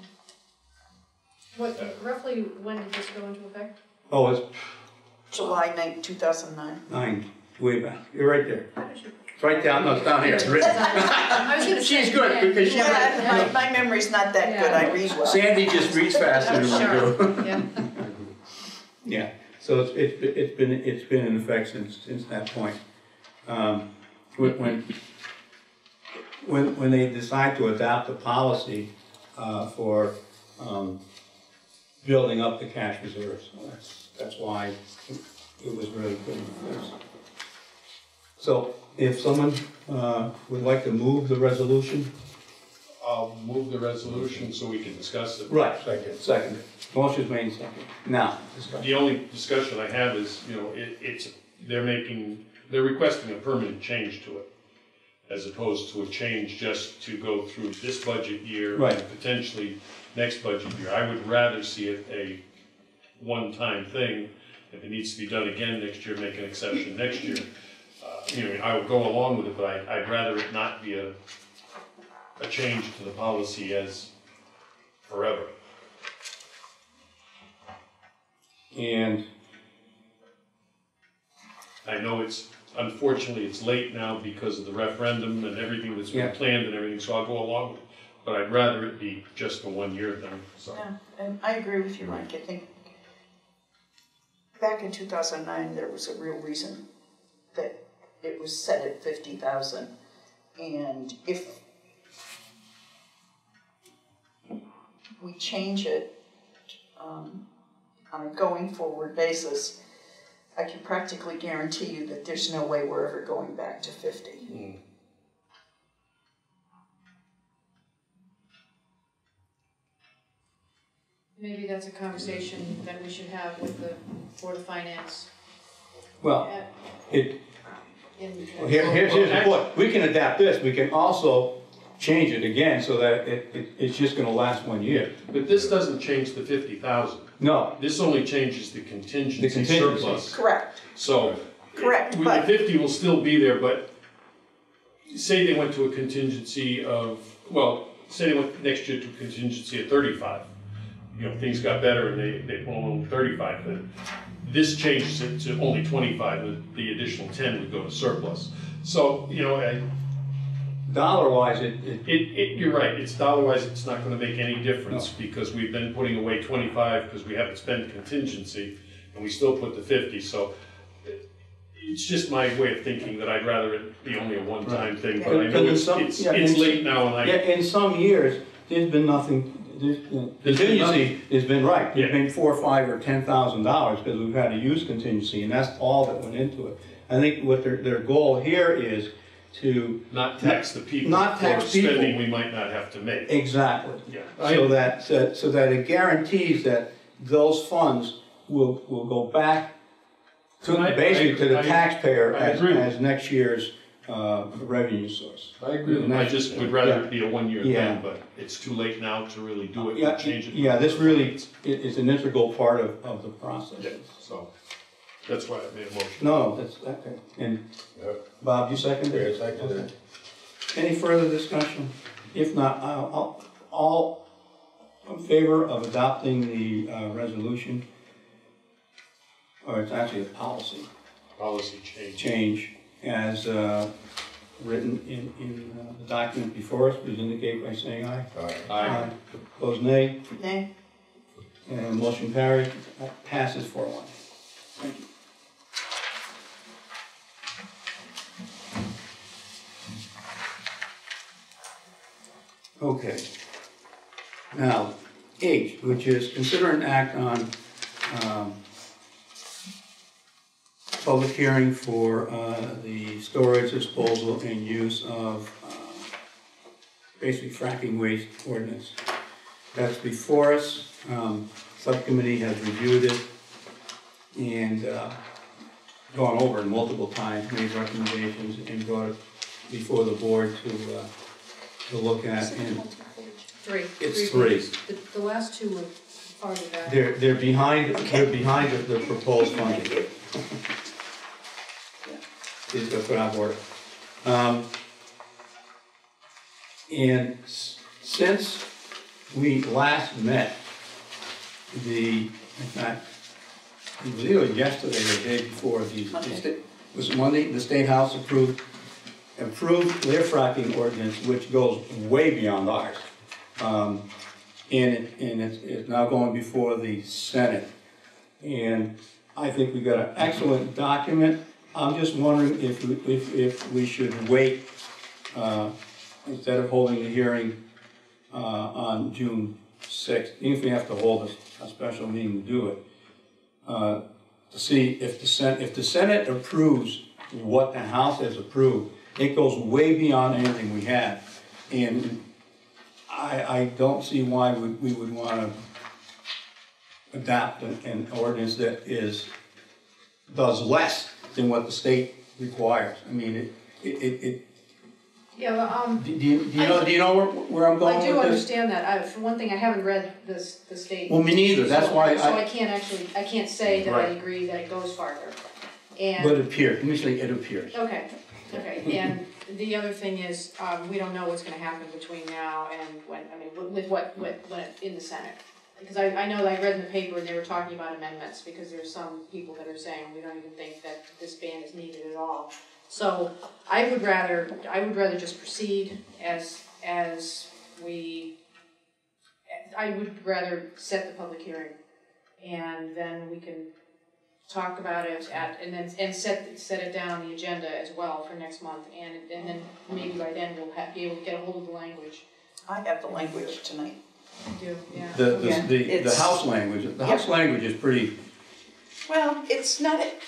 What, roughly, when did this go into effect? Oh, it's July ninth, two thousand nine. nine, way back. You're right there. How did you- It's right down, no, it's down here. It's written. I was gonna say. She's good, because she- Yeah, my, my memory's not that good, I read well. Sandy just reads faster than we do. Yeah. Yeah, so it's, it's, it's been, it's been in effect since, since that point. Um, when, when, when, when they decide to adopt a policy, uh, for, um, building up the cash reserves, so that's, that's why it was really put in place. So, if someone, uh, would like to move the resolution? I'll move the resolution so we can discuss it. Right, second, second. Motion's made second. Now, discussion. The only discussion I have is, you know, it, it's, they're making, they're requesting a permanent change to it, as opposed to a change just to go through this budget year Right. and potentially next budget year. I would rather see it a one-time thing. If it needs to be done again next year, make an exception next year. Uh, you know, I would go along with it, but I, I'd rather it not be a, a change to the policy as forever. And I know it's, unfortunately, it's late now because of the referendum and everything that's been Yeah. planned and everything, so I'll go along with it. But I'd rather it be just a one-year thing, so. Yeah, and I agree with you, Mike, I think back in two thousand nine, there was a real reason that it was set at fifty thousand. And if we change it um, on a going forward basis, I can practically guarantee you that there's no way we're ever going back to fifty. Mm. Maybe that's a conversation that we should have with the Board of Finance. well, at- it, in- well, here, here's, here's the point. We can adapt this. We can also change it again so that it, it, it's just gonna last one year. But this doesn't change the fifty thousand. No, This only changes the contingency The contingency. surplus. Correct, So. correct, The but fifty will still be there, but say they went to a contingency of, well, say they went next year to a contingency of thirty-five. You know, things got better and they, they pull on thirty-five, then This changes it to only twenty-five, and the additional ten would go to surplus. So, you know, I, Dollar-wise, it, it, it, it, you're right, it's dollar-wise, it's not gonna make any difference, because we've been putting away twenty-five, because we haven't spent contingency, and we still put the fifty, so it- it's just my way of thinking that I'd rather it be only a one-time thing, but I know Because in it's, some- it's, yeah, it's in late some- now, and I. yeah, in some years, there's been nothing, there's, uh, There's been contingency has been right. There's Yeah. been four, five, or ten thousand dollars, because we've had to use contingency, and that's all that went into it. I think what their, their goal here is to. Not tax the people Not tax for people. spending we might not have to make. Exactly. Yeah. So that, so so that it guarantees that those funds will, will go back to, I- basically to the I- taxpayer I as, agree. as next year's, uh, revenue source. I agree. And I that's- just would rather it be a one-year Yeah. thing, but it's too late now to really do it, Yeah, and change it. yeah, this really i- is an integral part of, of the process. Yeah, so, that's why I made a motion. No, that's, okay. And Yep. Bob, you seconded it? Yes, I did. Okay. Any further discussion? If not, I'll, I'll, all in favor of adopting the, uh, resolution, or it's actually a policy Policy change. change as, uh, written in, in uh, the document before us, please indicate by saying aye. All right. Aye. Opposed, nay. Nay. And motion carried, That passes four one. Thank you. Okay. Now, H, which is consider an act on um, public hearing for uh, the storage, disposal, and use of uh, basically fracking waste ordinance. That's before us. Um, Subcommittee has reviewed it and uh, gone over it multiple times, made recommendations, and brought it before the board to, uh, to look at. And Three. It's three. The, the last two were farther back. they're, they're behind, they're behind the the proposed funding. Please go put on board. Um, And s- since we last met, the, in fact, it was either yesterday or the day before, the, the Monday. sta- was it Monday, the State House approved, approved their fracking ordinance, which goes way beyond ours. Um, and it, and it's, it's now going before the Senate. And I think we got an excellent document. I'm just wondering if, we- if, if we should wait, uh, instead of holding the hearing, uh, on June sixth, even if we have to hold a, a special meeting to do it, uh, to see if the Senate, if the Senate approves what the House has approved, it goes way beyond anything we have. And I, I don't see why we, we would wanna adopt an, an ordinance that is, does less than what the state requires. I mean, it, it, it, it Yeah, well, um, do you, do you know, do you know where, where I'm going I with do this? understand that. I, for one thing, I haven't read this, the state. Well, me neither, that's so- why So I, I can't actually, I can't say that I Right. agree that it goes farther. but And, it appears, let me say it appears. okay, okay, and the other thing is, um, we don't know what's gonna happen between now and when, I mean, with- with what, with, when it, in the Senate. Because I, I know that I read in the paper and they were talking about amendments, because there's some people that are saying, we don't even think that this ban is needed at all. So I would rather, I would rather just proceed as, as we, I would rather set the public hearing. And then we can talk about it at, and then, and set, set it down on the agenda as well for next month. And, and then maybe by then we'll have, be able to get a hold of the language. I have the language tonight. I do, yeah. The, the, Yeah, the, the it's- House language, the House language is pretty, Well, it's not, a-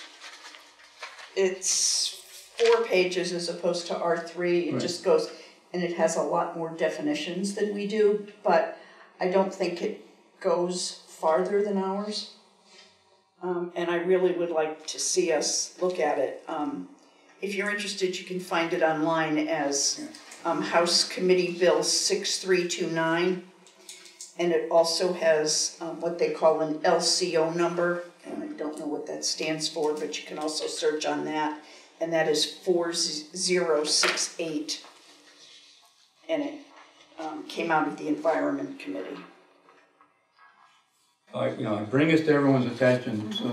it's four pages as opposed to R three. It Right. just goes, and it has a lot more definitions than we do, but I don't think it goes farther than ours. Um, and I really would like to see us look at it. Um, if you're interested, you can find it online as um, House Committee Bill six three two nine. And it also has um, what they call an L C O number, and I don't know what that stands for, but you can also search on that, and that is four zero six eight. And it um, came out of the Environment Committee. I, you know, I bring this to everyone's attention, so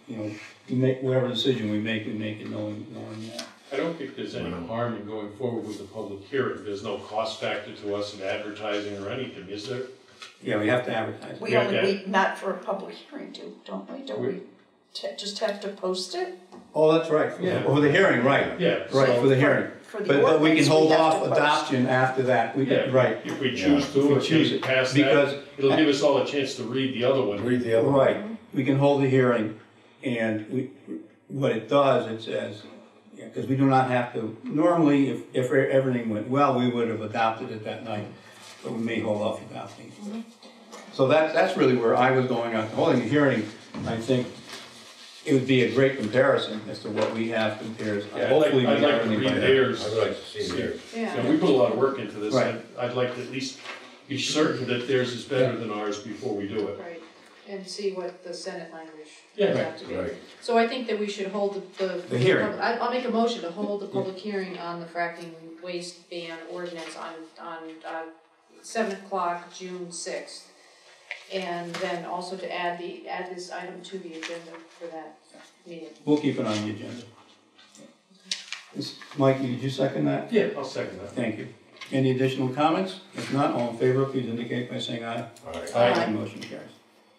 you know, we make, whatever decision we make, we make it knowing, knowing that. I don't think there's any harm in going forward with the public hearing. There's no cost factor to us in advertising or anything, is there? Yeah, we have to advertise. We Yeah, only, okay. we, not for a public hearing, do, don't we? Don't we t- just have to post it? Oh, that's right, for the- Yeah. for the hearing, right. Yeah. Right, so- for the hearing. For the But, but we ordinance, can hold have off to post. adoption after that, we, Yeah, right. if we choose If to, we or choose choose it, past because- that, it'll give us all a chance to read the other one. Read the other one. Right, we can hold the hearing, and we, what it does, it says, because we do not have to, normally, if, if everything went well, we would have adopted it that night, but we may hold off adopting it. So that's, that's really where I was going on, holding a hearing, I think it would be a great comparison as to what we have compared. Yeah, I'd like, Hopefully we I'd have like to everything read by then. theirs. I'd like to see theirs. Yeah. You know, we put a lot of work into this. Right. I'd, I'd like to at least be certain that theirs is better than ours before we do it. Right, and see what the Senate language Yeah. would have to be. Right. So I think that we should hold the, the. The hearing. I, I'll make a motion to hold the public hearing on the fracking waste ban ordinance on, on, uh, seven o'clock, June sixth. And then also to add the, add this item to the agenda for that meeting. We'll keep it on the agenda. Is- Mike, did you second that? Yeah, I'll second that. Thank you. Any additional comments? If not, all in favor, please indicate by saying aye. All right. Aye. Motion carries.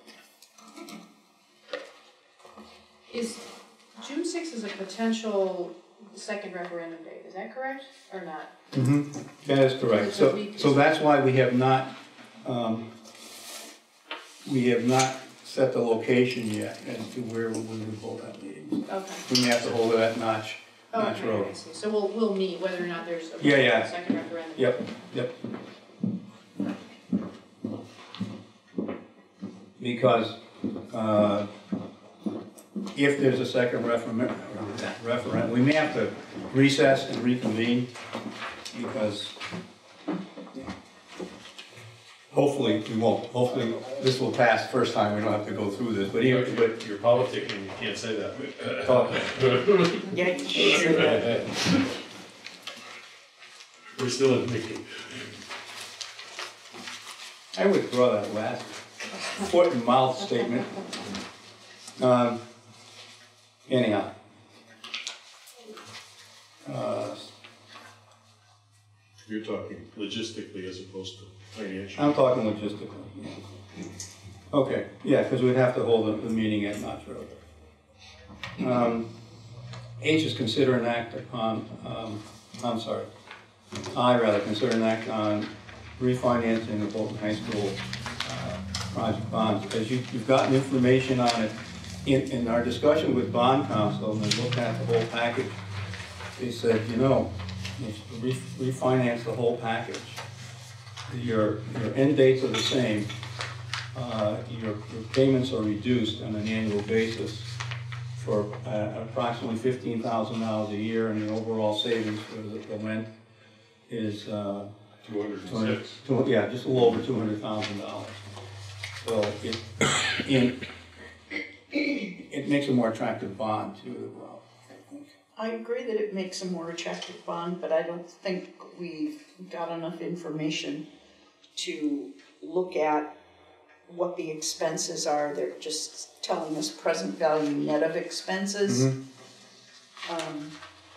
Is, June sixth is a potential second referendum date, is that correct, or not? Mm-hmm, that is correct. It's a So, week. so that's why we have not, um, we have not set the location yet as to where we will hold that meeting. Okay. We may have to hold it at Notch, Notch Okay, Road. I see. So we'll, we'll meet whether or not there's a Yeah, yeah. second referendum. Yep, yep. Because, uh, if there's a second referendum, referendum, we may have to recess and reconvene, because hopefully we won't, hopefully this will pass the first time, we don't have to go through this, but even, but, You're politicking, you can't say that. uh, Yeah, you should say that. We're still in Mickey. I withdraw that last foot and mouth statement. Um, anyhow. Uh, You're talking logistically as opposed to financially. I'm talking logistically, yeah. Okay, yeah, because we'd have to hold the, the meeting at Notch Road. Um, H is consider an act upon, um, I'm sorry, I rather consider an act on refinancing the Bolton High School uh, project bonds, because you, you've gotten information on it in, in our discussion with bond counsel, and they looked at the whole package. They said, you know, if you re- refinance the whole package, your, your end dates are the same, uh, your, your payments are reduced on an annual basis for uh, approximately fifteen thousand dollars a year, and the overall savings for the, the rent is, uh, Two hundred and six. two- yeah, just a little over two hundred thousand dollars. So it, in, it makes a more attractive bond too, as well, I think. I agree that it makes a more attractive bond, but I don't think we've got enough information to look at what the expenses are. They're just telling us present value net of expenses. Mhm. Um,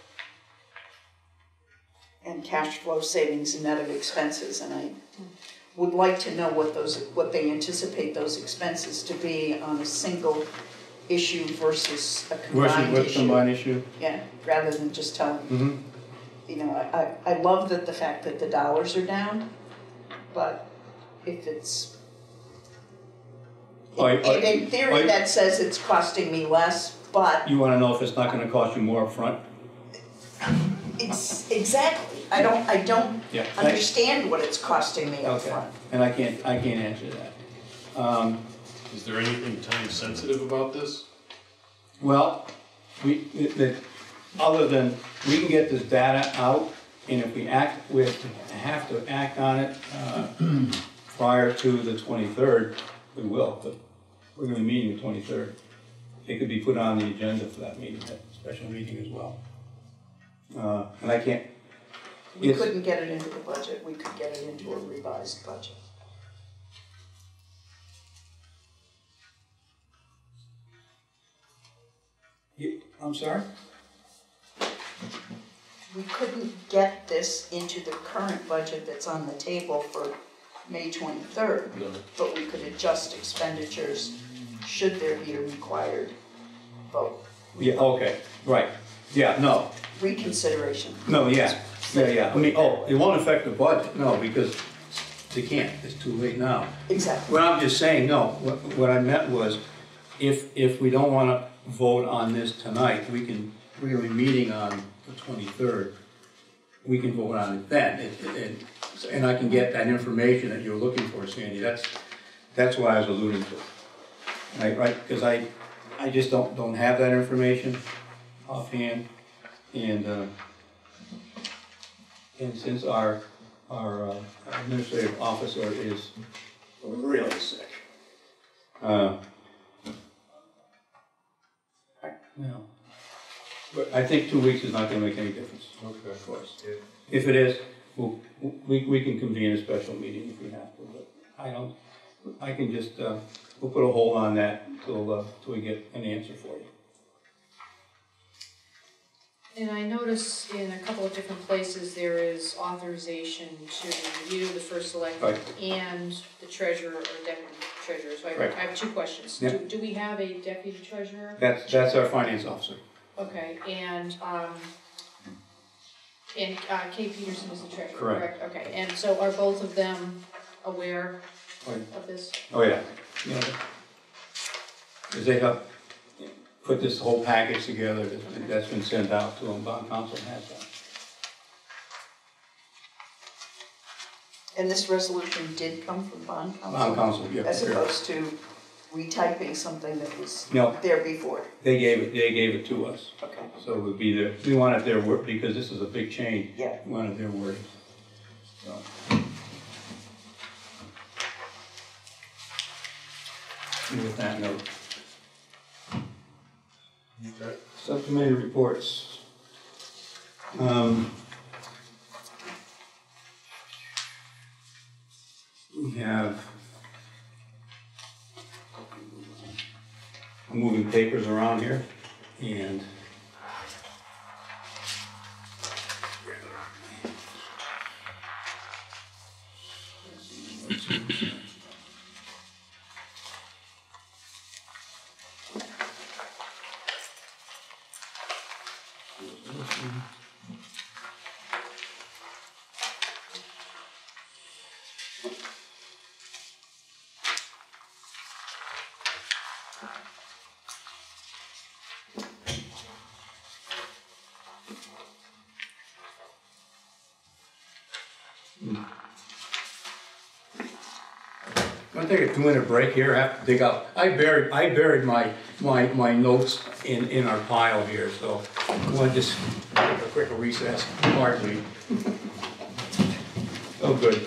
and cash flow savings net of expenses, and I would like to know what those, what they anticipate those expenses to be on a single issue versus a Versus combined what's issue. combined issue? Yeah, rather than just telling, Mm-hmm. you know, I, I, I love that the fact that the dollars are down, but if it's, I- I- in, in theory, I- that says it's costing me less, but You wanna know if it's not gonna cost you more upfront? it's, exactly, I don't, I don't Yeah. understand what it's costing me Okay, upfront. and I can't, I can't answer that. Um, Is there anything time sensitive about this? Well, we, the- the, other than, we can get this data out, and if we act with, have to act on it, uh, prior to the twenty-third, we will, but we're gonna be meeting the twenty-third. It could be put on the agenda for that meeting, that special meeting as well. Uh, and I can't, We It's- couldn't get it into the budget, we could get it into a revised budget. You- I'm sorry? We couldn't get this into the current budget that's on the table for May twenty-third, No. but we could adjust expenditures should there be a required vote. Yeah, okay, right. Yeah, no, Reconsideration. no, yeah, yeah, yeah. I mean, oh, it won't affect the budget, no, because they can't, it's too late now. Exactly. Well, I'm just saying, no, what, what I meant was, if, if we don't wanna vote on this tonight, we can, we're gonna be meeting on the twenty-third, we can vote on it then, It- it- it- and I can get that information that you're looking for, Sandy, that's, that's what I was alluding to. Right, right, because I, I just don't, don't have that information offhand, and, uh, and since our, our uh, administrative officer is really sick, uh, I, no, but I think two weeks is not gonna make any difference Okay. for us. If it is, we'll, we, we can convene a special meeting if we have to, but I don't, I can just, uh, we'll put a hold on that till, uh, till we get an answer for you. And I notice in a couple of different places, there is authorization to review the first selectman Right. and the treasurer or deputy treasurer. So I Right. I have two questions. Yeah. Do, do we have a deputy treasurer? That's, that's our finance officer. Okay, and, um, and uh, Kay Peterson is the treasurer, Correct. correct? Okay, and so are both of them aware Right. of this? Oh, yeah. Yeah. Because they help put this whole package together that's- that's been sent out to them, bond council has that. And this resolution did come from bond council? Bond council, yeah. As sure. opposed to retyping something that was No, there before? they gave it, they gave it to us. Okay. So it would be their, we wanted their word, because this is a big change. Yeah. We wanted their word. So. And with that note. Okay. Subcommittee reports. Um, we have moving papers around here, and I'm gonna take a two-minute break here. I have to dig out. I buried, I buried my, my, my notes in, in our pile here, so I want to just take a quick recess. Pardon me. Oh, good.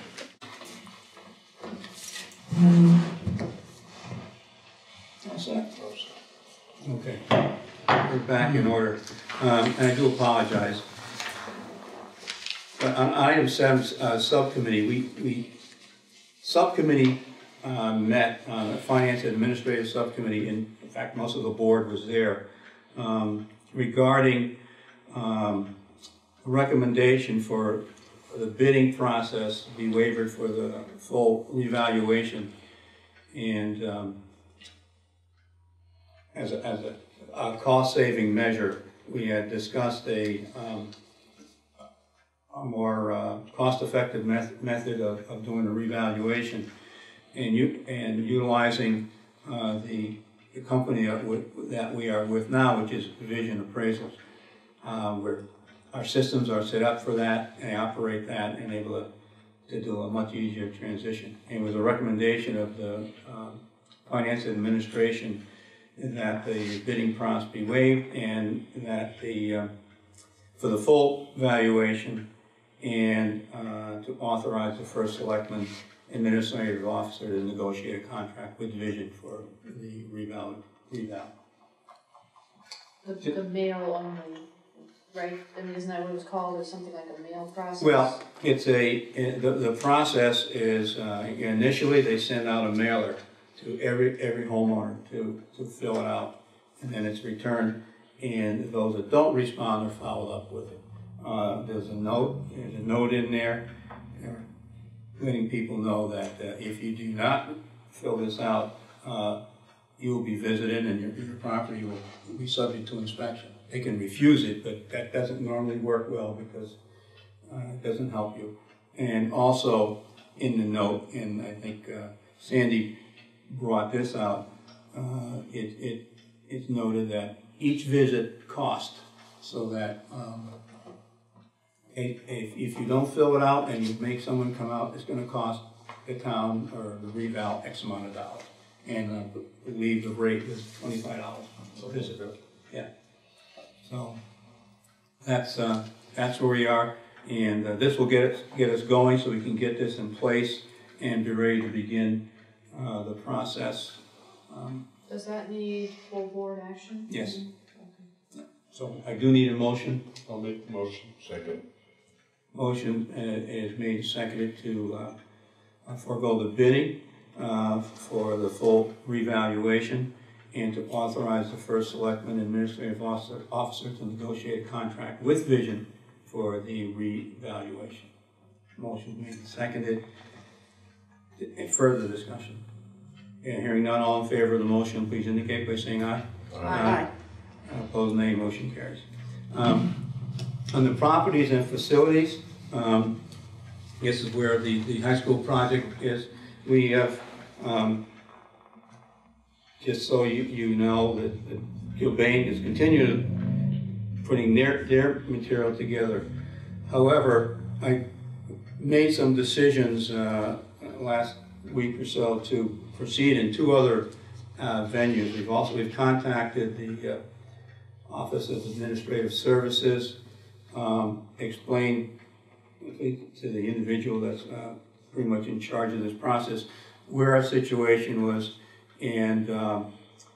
All set? Okay. We're back in order. Um, and I do apologize. But on item seven, uh, subcommittee, we, we Subcommittee uh, met, uh, Finance and Administrative Subcommittee, and in fact, most of the board was there, um, regarding um, a recommendation for the bidding process to be waived for the full revaluation. And um, as a, as a, a cost-saving measure, we had discussed a um, a more uh, cost-effective meth method of, of doing a revaluation, and you and utilizing uh, the, the company that we, that we are with now, which is Vision Appraisals, uh, where our systems are set up for that, and they operate that, and able to, to do a much easier transition. And it was a recommendation of the um, Finance Administration that the bidding process be waived, and that the uh, for the full valuation, and uh, to authorize the first selectman administrative officer to negotiate a contract with Vision for the reval. reval. The, the mail only, right? I mean, isn't that what it was called, or something like a mail process? Well, it's a, the, the process is, uh, initially they send out a mailer to every, every homeowner to, to fill it out and then it's returned, and those that don't respond are followed up with it. Uh, there's a note, there's a note in there, uh, letting people know that uh, if you do not fill this out, uh, you will be visited and your, your property will be subject to inspection. They can refuse it, but that doesn't normally work well because uh, it doesn't help you. And also in the note, and I think uh, Sandy brought this out, uh, it, it it's noted that each visit costs, so that um, if, if you don't fill it out and you make someone come out, it's going to cost the town or the reval X amount of dollars. And I believe the rate is twenty-five dollars per visit. Yeah. So that's uh, that's where we are, and uh, this will get us get us going, so we can get this in place and be ready to begin uh, the process. Um, Does that need full board action? Yes. Okay. So I do need a motion. I'll make the motion. Second. Motion uh, is made and seconded to uh, forego the bidding uh, for the full revaluation and to authorize the first selectman and administrative officer, officer to negotiate a contract with Vision for the revaluation. Motion made and seconded. Any further discussion? And hearing none, all in favor of the motion, please indicate by saying aye. Aye. Aye. Opposed, nay. Motion carries. Um, on the properties and facilities, um, this is where the, the high school project is. We have, um, just so you, you know, that, that Gilbane is continuing putting their, their material together. However, I made some decisions uh, last week or so to proceed in two other uh, venues. We've also we've contacted the uh, Office of Administrative Services, um, explained to the individual that's uh, pretty much in charge of this process where our situation was and um,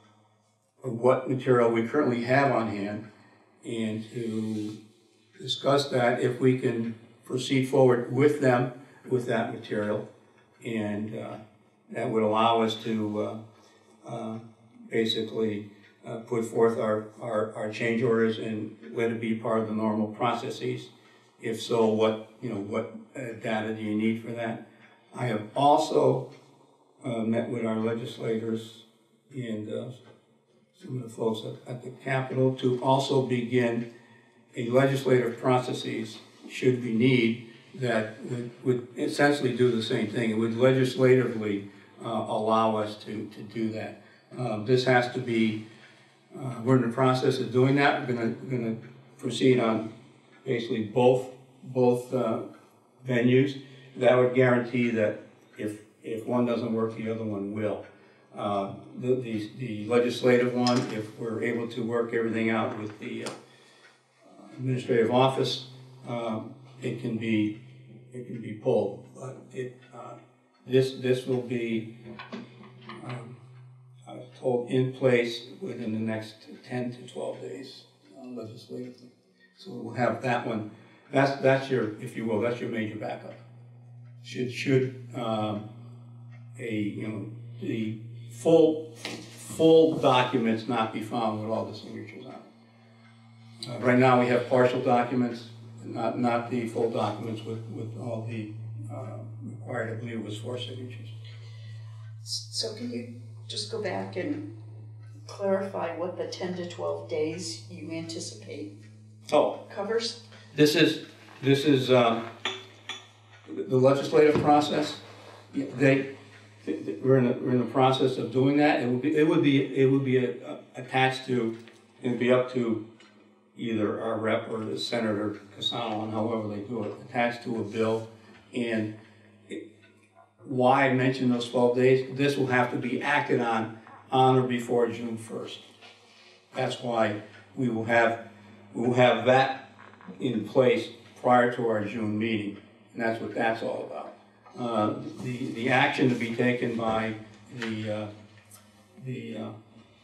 what material we currently have on hand, and to discuss that if we can proceed forward with them with that material, and uh, that would allow us to uh, uh, basically uh, put forth our, our, our change orders and let it be part of the normal processes. If so, what, you know, what uh, data do you need for that? I have also uh, met with our legislators and uh, some of the folks at, at the Capitol to also begin a legislative processes, should we need, that would, would essentially do the same thing. It would legislatively uh, allow us to, to do that. Um, this has to be, uh, we're in the process of doing that. We're gonna, gonna proceed on basically both, both uh, venues. That would guarantee that if, if one doesn't work, the other one will. Uh, the, the, the legislative one, if we're able to work everything out with the uh, administrative office, um, it can be it can be pulled. But it uh, this this will be um, I was told in place within the next ten to twelve days uh, legislatively. So we'll have that one. That's that's your, if you will, that's your major backup. Should should um, a you know the full full documents not be found with all the signatures on it. Uh, right now we have partial documents, not not the full documents with, with all the uh, required, I believe it was four signatures. So can you just go back and clarify what the ten to twelve days you anticipate Oh, covers? this is, this is um, the legislative process. They, we're in, the, we're in the process of doing that. It would be, it would be, it would be a, a, attached to, it would be up to either our rep or the Senator Casano, on however they do it, attached to a bill. And it, why I mentioned those twelve days, this will have to be acted on on or before June first. That's why we will have, we will have that in place prior to our June meeting. And that's what that's all about. Uh, the, the action to be taken by the, uh, the uh,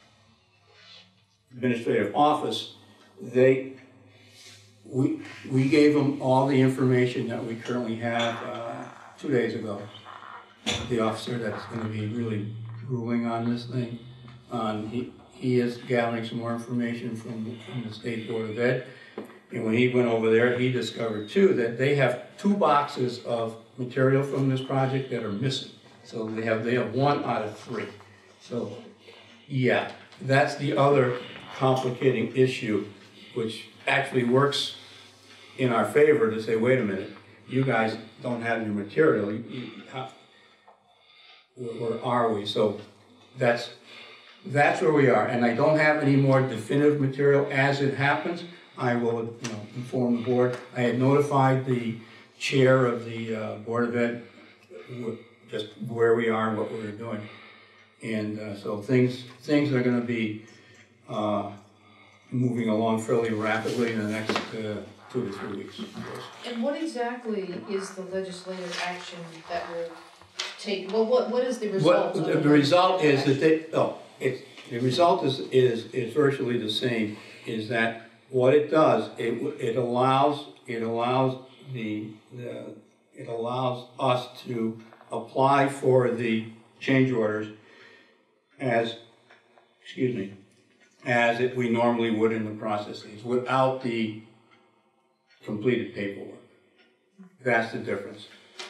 administrative office, they, we, we gave them all the information that we currently have uh, two days ago. The officer that's going to be really ruling on this thing, um, he, he is gathering some more information from, from the State Board of Ed. And when he went over there, he discovered too that they have two boxes of material from this project that are missing. So they have, they have one out of three. So, yeah, that's the other complicating issue, which actually works in our favor to say, wait a minute, you guys don't have your material, you, you, how, where are we? So that's, that's where we are, and I don't have any more definitive material. As it happens, I will, you know, inform the board. I had notified the chair of the uh, Board of Ed just where we are and what we're doing. And uh, so things, things are gonna be uh, moving along fairly rapidly in the next uh, two to three weeks. And what exactly is the legislative action that will take, well, what, what is the result? What, of the, the result is that they, oh, it's, the result is, is, is virtually the same, is that what it does, it, it allows, it allows the, the, it allows us to apply for the change orders as, excuse me, as if we normally would in the processes, without the completed paperwork. That's the difference.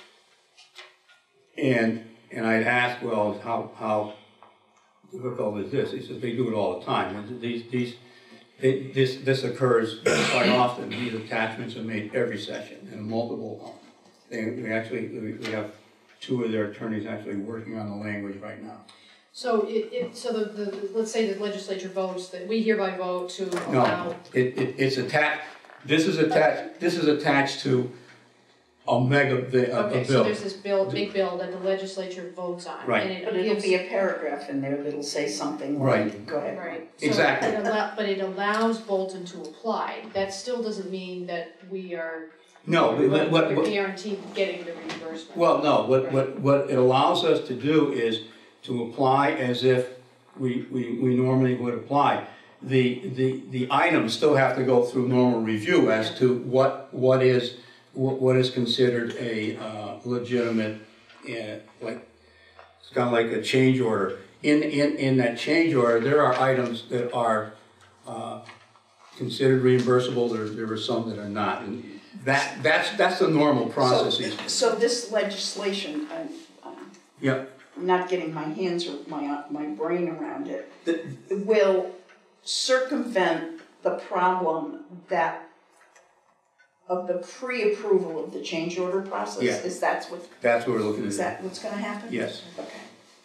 And and I'd ask, well, how how difficult is this? He says they do it all the time. And these these they, this this occurs quite often. These attachments are made every session and multiple. They, we actually we, we have two of their attorneys actually working on the language right now. So it, it so the, the let's say the legislature votes that we hereby vote to allow. No, it, it it's attached. This is attached. This is attached to a mega the, uh, Okay, a so bill. there's this bill, big bill that the legislature votes on. Right. And it But it'll gives, be a paragraph in there that'll say something like, Right. go ahead. right. So Exactly. it allow, but it allows Bolton to apply. That still doesn't mean that we are No, we're, what, what, we're what, guaranteed getting the reimbursement. well, no. What what what it allows us to do is to apply as if we we, we normally would apply. The the the items still have to go through normal review as to what what is what, what is considered a uh, legitimate, uh, like it's kind of like a change order. In in in that change order, there are items that are uh, considered reimbursable. There there are some that are not, and that that's that's the normal processes. So, so this legislation, I'm, I'm Yeah. not getting my hands or my my brain around it, The, will circumvent the problem that of the pre-approval of the change order process? Yeah. Is that what? that's what we're looking at. Is that what's going to happen? Yes. Okay.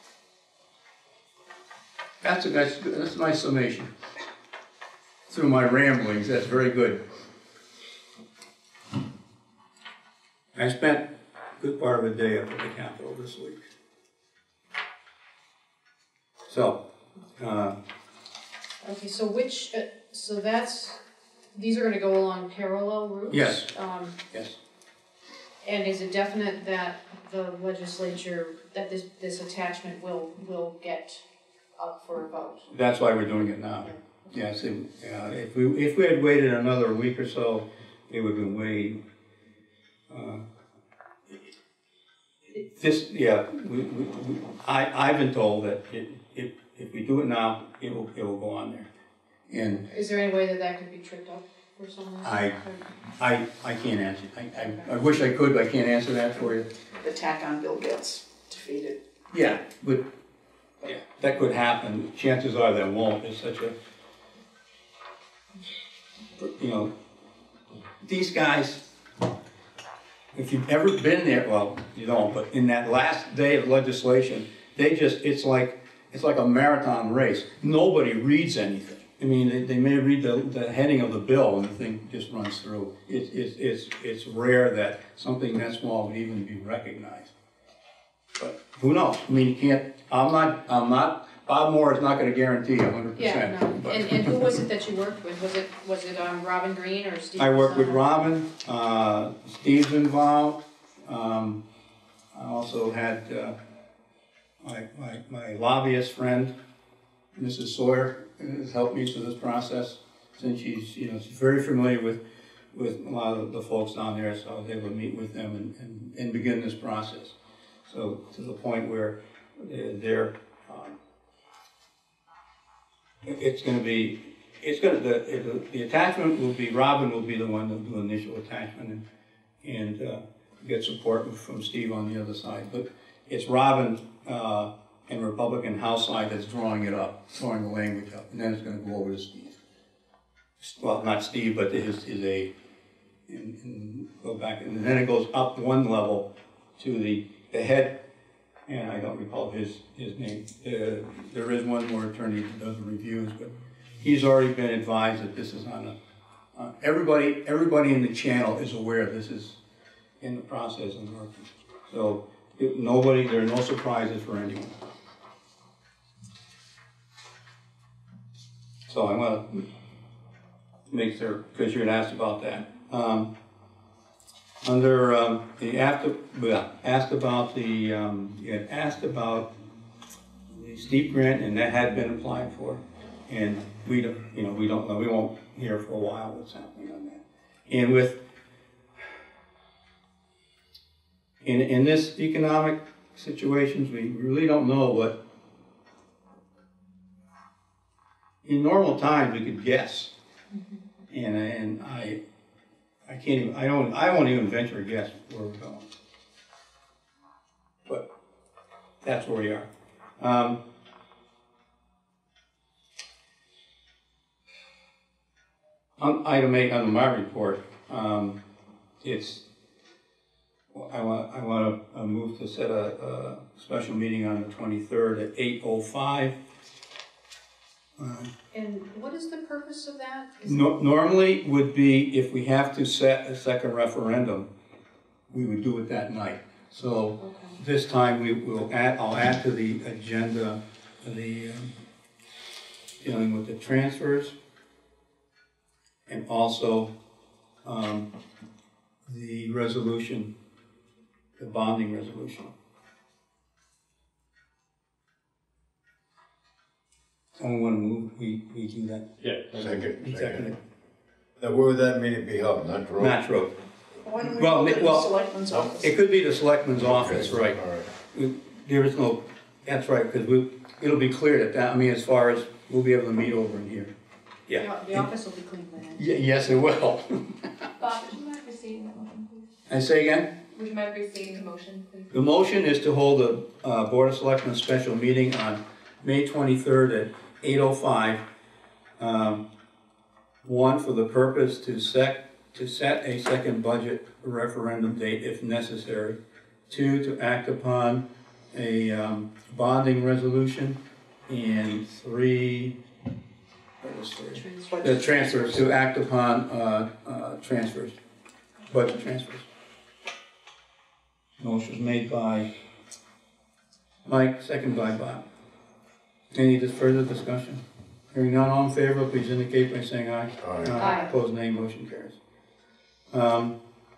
That's a nice, that's a nice summation. Through my ramblings, that's very good. I spent a good part of the day up at the Capitol this week. So, uh, Okay, so which uh, so that's these are going to go along parallel routes. Yes. Um, yes, and is it definite that the legislature that this this attachment will will get up for a vote? that's why we're doing it now. Yes, it, uh, if we if we had waited another week or so, it would have been way. Uh, this, yeah, we, we, we, I I've been told that it, it, if we do it now, it will it will go on there, and Is there any way that that could be tricked up for someone? I I I can't answer. I, I I wish I could, but I can't answer that for you. The tack-on bill gets defeated. Yeah, but yeah, that could happen. Chances are that won't. It's such a, you know, these guys, if you've ever been there, well, you don't, but in that last day of legislation, they just, it's like, it's like a marathon race. Nobody reads anything. I mean, they, they may read the, the heading of the bill and the thing just runs through. It's, it's, it's, it's rare that something that small would even be recognized. But who knows? I mean, you can't, I'm not, I'm not, Bob Moore is not gonna guarantee a hundred Yeah, percent. no. And and who was it that you worked with? Was it was it um, Robin Green or Steve? I work with Summer? Robin, uh, Steve's involved. Um, I also had, uh, my, my, my lobbyist friend, Missus Sawyer, has helped me through this process, since she's, you know, she's very familiar with, with a lot of the folks down there, so I was able to meet with them and, and, and begin this process. So, to the point where they're, they're um, it, it's gonna be, it's gonna, the, it, the attachment will be, Robin will be the one that'll do initial attachment and, and uh, get support from Steve on the other side. But it's Robin uh, and Republican House side that's drawing it up, drawing the language up, and then it's gonna go over to Steve. Well, not Steve, but his, his aide, and, and go back, and then it goes up one level to the, the head, and I don't recall his, his name. Uh, there is one more attorney that does the reviews, but he's already been advised that this is on a, uh, everybody, everybody in the channel is aware this is in the process and working. So it, nobody, there are no surprises for anyone. So I want to make sure, because you had asked about that. Um, under um, the after, well, asked about the, um, you had asked about the steep grant, and that had been applied for, and we don't, you know, we don't know, we won't hear for a while what's happening on that. And with, in in this economic situations, we really don't know what. In normal times, we could guess. And, and I, I can't even, I don't, I won't even venture a guess where we're going. But that's where we are. Um, on item eight on my report, um, it's, I want, I want to move to set a, a special meeting on the twenty-third at eight oh five. Um, And what is the purpose of that? Is No, normally would be if we have to set a second referendum, we would do it that night. So okay. this time we will add, I'll add to the agenda the um, dealing with the transfers and also um, the resolution, the bonding resolution. Someone want to move, we, we do that? Yeah. Second, Second. second. Now, where would that meeting be held? Not Road? Match Road. Why don't we Well, hold it in well, the selectman's office? It could be the selectman's office, Okay, right? All right. We- There is no, that's right, because we, it'll be cleared at that, I mean, as far as, we'll be able to meet over in here. Yeah. The, the office will be clean then. Y- Yes, it will. Bob, would you mind restating the motion, please? And say again? Would you mind restating the motion, please? The motion is to hold a uh, Board of Selectmen special meeting on May twenty-third at eight oh five. Um, one, for the purpose to set, to set a second budget referendum date if necessary. Two, to act upon a um, bonding resolution. And three, what was three? Transfer. The transfers, to act upon uh, uh, transfers, budget transfers. Motion was made by Mike, second by Bob. Any dis- further discussion? Hearing none, all in favor, please indicate by saying aye. Aye. Aye. Opposed, nay, motion carries. Um,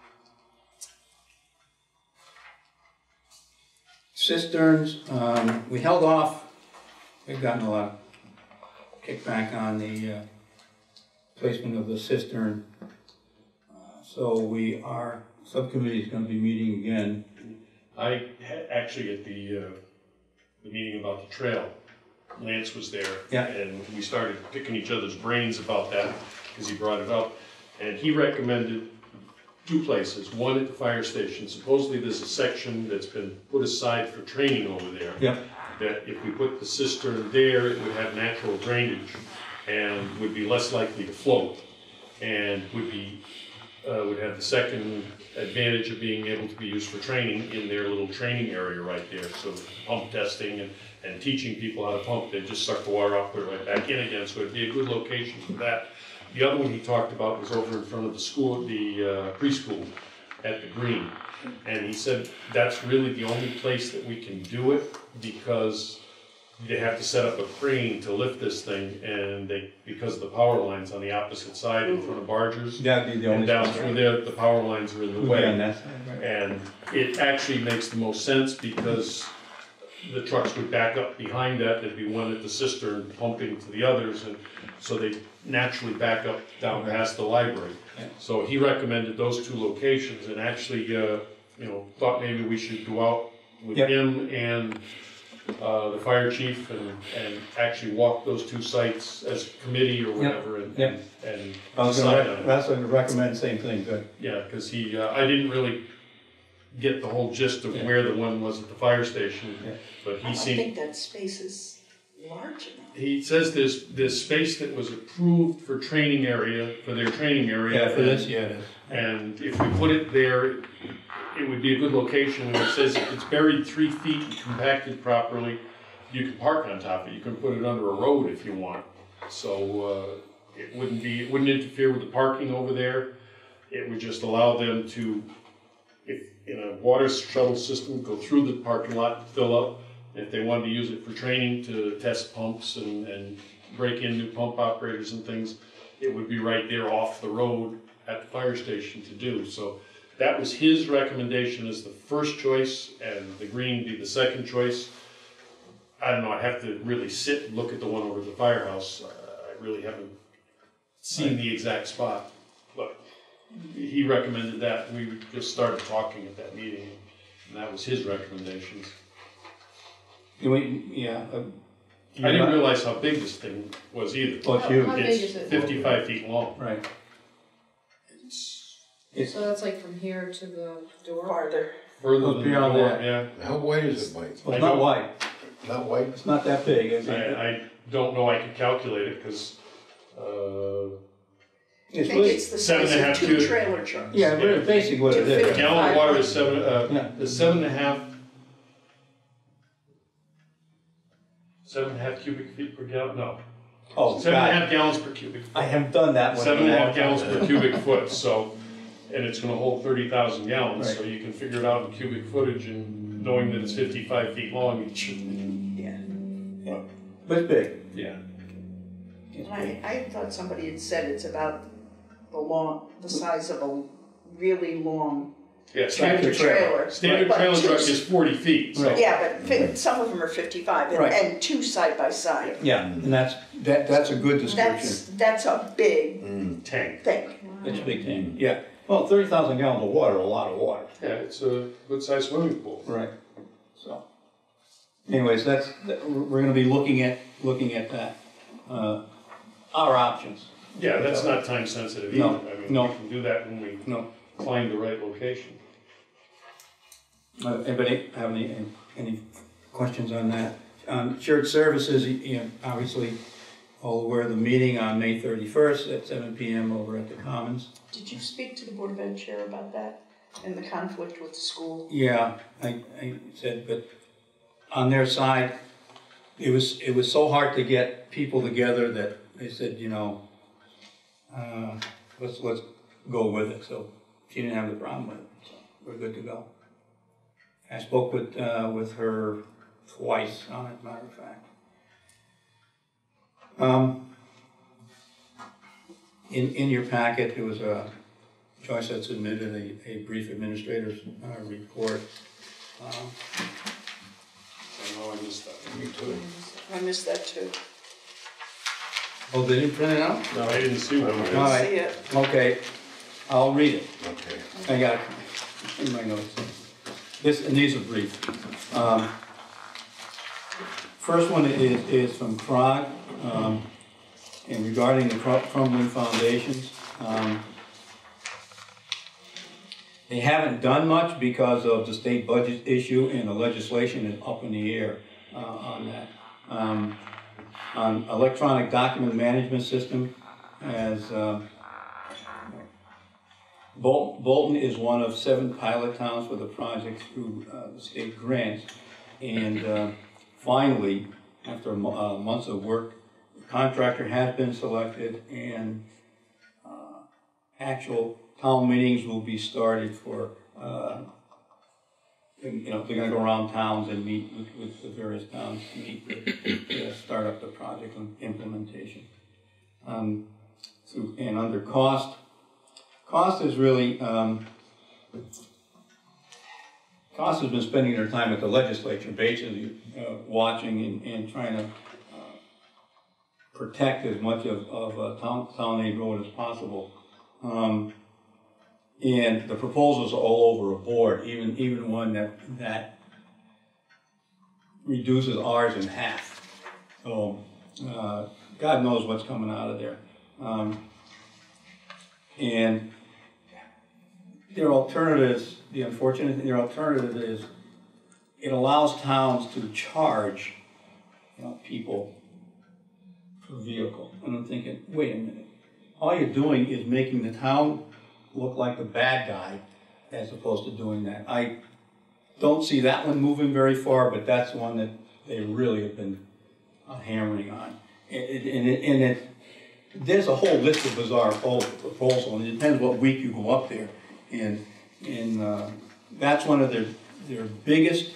cisterns, um, we held off, we've gotten a lot of kickback on the uh, placement of the cistern. Uh, So we are, subcommittee is gonna be meeting again. I had, actually at the, uh, the meeting about the trail, Lance was there. Yeah. And we started picking each other's brains about that, because he brought it up. And he recommended two places, one at the fire station. Supposedly there's a section that's been put aside for training over there. Yep. That if we put the cistern there, it would have natural drainage and would be less likely to float. And would be, uh, would have the second advantage of being able to be used for training in their little training area right there. So pump testing and, and teaching people how to pump, they just suck the water off, put it right back in again. So it'd be a good location for that. The other one he talked about was over in front of the school, the uh, preschool at the green. And he said that's really the only place that we can do it because they have to set up a crane to lift this thing, and they, because of the power lines on the opposite side in front of Bargers. That'd be the And only. down through there, the power lines are in the way. Yeah, and that's, right. And it actually makes the most sense because the trucks would back up behind that, there'd be one at the cistern pumping to the others, and so they naturally back up down past the library. Yeah. So he recommended those two locations, and actually, uh, you know, thought maybe we should go out with Yep. him and uh, the fire chief and, and actually walk those two sites as a committee or whatever and, Yep. and I was decide gonna, on rec- it. that's what I recommend, same thing, good. Yeah, because he, uh, I didn't really get the whole gist of where the one was at the fire station, Yeah. but I he don't seemed, think that space is large enough. he says there's, there's space that was approved for training area, for their training area. Yeah, for this, yeah, it is. And if we put it there, it would be a good location, and it says it's buried three feet and compacted properly. You can park on top of it, you can put it under a road if you want. So, uh, it wouldn't be, it wouldn't interfere with the parking over there. It would just allow them to, if in a water shuttle system, go through the parking lot, fill up. If they wanted to use it for training to test pumps and, and break in new pump operators and things, it would be right there off the road at the fire station to do. So that was his recommendation as the first choice, and the green be the second choice. I don't know, I have to really sit and look at the one over at the firehouse. Uh, I really haven't seen the exact spot, but he recommended that. We just started talking at that meeting, and that was his recommendations. You mean, yeah. uh, I didn't realize how big this thing was either. Well, it's How- huge. how big It's is it? fifty-five feet long. Right. It's, So that's like from here to the door? Farther. Further Goes than the beyond door, that. yeah. How wide is it, Mike? well, I it's not don't- wide, Not wide? it's not that big, is I, it? I don't know, I could calculate it, because, uh, I It's think really, it's the Seven size and a of half two to- trailer trucks. yeah, really basically what it a is. gallon of water is seven, uh, Yeah. is seven and a half, seven and a half cubic feet per gallon, no. Oh, Seven and a God, half gallons per cubic. I have done that one. Seven and a half gallons per cubic foot, so, and it's gonna hold thirty thousand gallons, so Right. you can figure it out in cubic footage, and knowing that it's fifty-five feet long, it should, Yeah. But it's big. yeah. It's And big. I, I thought somebody had said it's about the long, the size of a really long Yeah, tractor standard, trailer. standard But trailer two- truck is forty feet, so. Right. Yeah, but fi- some of them are fifty-five and, Right. and two side by side. Yeah, and that's, that, that's a good description. That's, that's a big Mm. Tank. thing. It's a big thing, yeah. Well, thirty thousand gallons of water, a lot of water. Yeah, it's a good sized swimming pool. Right. So, anyways, that's, that- we're gonna be looking at, looking at that, uh, our options. Yeah, that's not time sensitive either. No, I mean, no. we can do that when we No, find the right location. uh, anybody have any, any- any questions on that? Um, shared services, you know, obviously, all aware of the meeting on May thirty-first at seven P M over at the Commons. Did you speak to the Board of Ed chair about that and the conflict with the school? Yeah, I, I said, but on their side, it was, it was so hard to get people together that they said, you know, uh, let's, let's go with it. So she didn't have the problem with it, so we're good to go. I spoke with, uh, with her twice on it, matter of fact. Um, in, in your packet, there was a, Joyce had submitted a, a brief administrator's uh, report. Um, I know I missed that. Me too. I missed that too. Oh, they didn't print it out? No, I didn't see one. All Didn't right. see it. Okay, I'll read it. Okay. I got it in my notes. This, and these are brief. Um, First one is, is from Prague, um, and regarding the crum- crumbling foundations. Um, They haven't done much because of the state budget issue, and the legislation is up in the air uh, on that. Um, on electronic document management system, as uh, Bol- Bolton is one of seven pilot towns for the project through uh, the state grants. And uh, finally, after mo- uh, months of work, the contractor has been selected, and uh, actual town meetings will be started for, uh, you know, they're gonna go around towns and meet with, with the various towns to meet with, to start up the project and implementation. Um, so, and under cost, cost is really, um, cost has been spending their time at the legislature, basically uh, watching and, and trying to uh, protect as much of, of uh, town, town aid road as possible. Um, And the proposals are all over a board, even even one that that reduces ours in half. So, uh, God knows what's coming out of there. Um, and their alternatives, the unfortunate, their alternative is it allows towns to charge, you know, people per vehicle. And I'm thinking, wait a minute. All you're doing is making the town look like the bad guy as opposed to doing that. I don't see that one moving very far, but that's one that they really have been uh, hammering on. And, and, it, and it, there's a whole list of bizarre proposals, and it depends what week you go up there. And, and uh, that's one of their, their biggest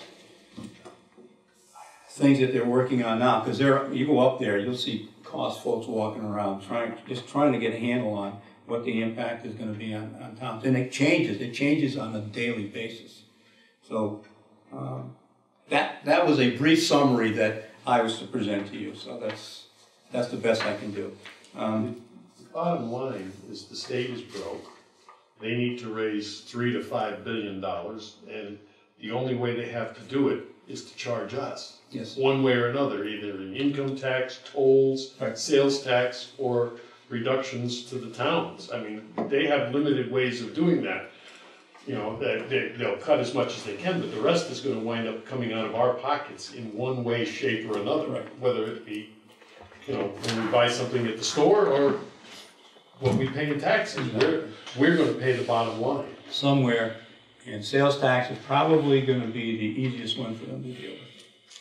things that they're working on now, because they're, you go up there, you'll see cost folks walking around trying, just trying to get a handle on what the impact is going to be on, on towns. And it changes, it changes on a daily basis. So um, that, that was a brief summary that I was to present to you, so that's, that's the best I can do. Um, The bottom line is the state is broke. They need to raise three to five billion dollars, and the only way they have to do it is to charge us. Yes. One way or another, either in income tax, tolls, Right. sales tax, or reductions to the towns. I mean, they have limited ways of doing that. You know, they, they, they'll cut as much as they can, but the rest is gonna wind up coming out of our pockets in one way, shape, or another. Right. Whether it be, you know, when we buy something at the store, or what we pay in taxes. We're, we're gonna pay the bottom line. somewhere, and sales tax is probably going to be the easiest one for them to deal with.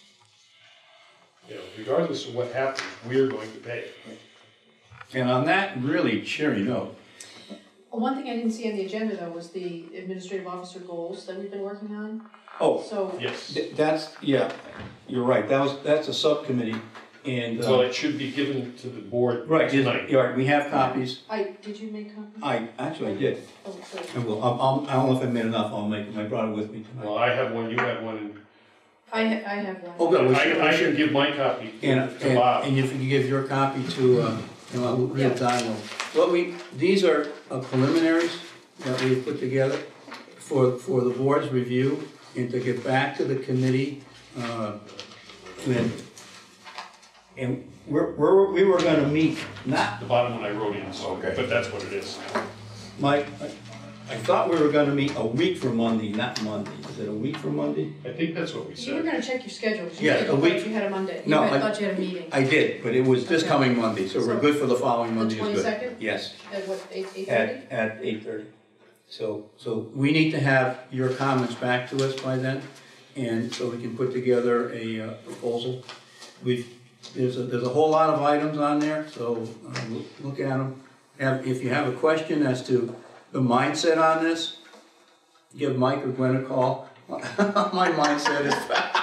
You know, regardless of what happens, we're going to pay it. And on that really cheery note, One thing I didn't see on the agenda though was the administrative officer goals that we've been working on. oh, So, Yes. th- that's, yeah, you're right, that was, that's a subcommittee, and, Well, uh, it should be given to the board right, tonight. you're right, we have copies. I, did you make copies? I, actually I did, Oh, good. I will, I'll, I'll- I don't know if I made enough, I'll make them, I brought it with me tonight. Well, I have one, you have one, and I, ha- I have one. Oh, good, we should, I, I we should should, give my copy and, to and, Bob. and if you could give your copy to, uh, you know, real Yeah. time. What we, these are uh, preliminaries that we've put together for, for the board's review and to get back to the committee. Uh, and, and we're, we're, we were gonna meet, not, The bottom one I wrote in, so, Okay. but that's what it is. Mike, I, I thought we were gonna meet a week from Monday, not Monday. Is it a week from Monday? I think that's what we You were said. gonna check your schedule, 'cause you Yeah, said a you week- thought you had a Monday. No, You had- I- thought you had a meeting. I did, but it was this Okay. coming Monday, so we're So, good for the following The Monday is good. twenty-second? Yes. At what, eight, eight thirty? At, at eight thirty. So, so we need to have your comments back to us by then, and so we can put together a uh, proposal. We've, there's a, there's a whole lot of items on there, so uh, look- look at them. Have, if you have a question as to the mindset on this, give Mike or Gwen a call. My mindset is,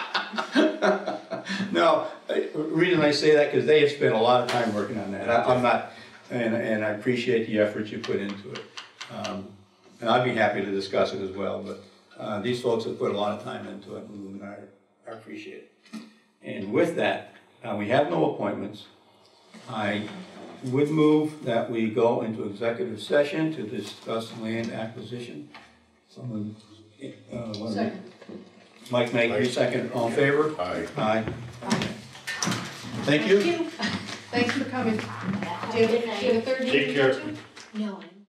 no, I- the reason I say that, because they have spent a lot of time working on that. I- I'm not, and, and I appreciate the effort you put into it. Um, And I'd be happy to discuss it as well, but uh, these folks have put a lot of time into it, and I, I appreciate it. And with that, uh, we have no appointments. I would move that we go into executive session to discuss land acquisition. Someone, uh, wanna- Second. Mike, make your second, all in favor? Aye. Aye. Aye. Thank you. Thanks for coming. Do you have, do you have a third meeting Take to care. go to? No, I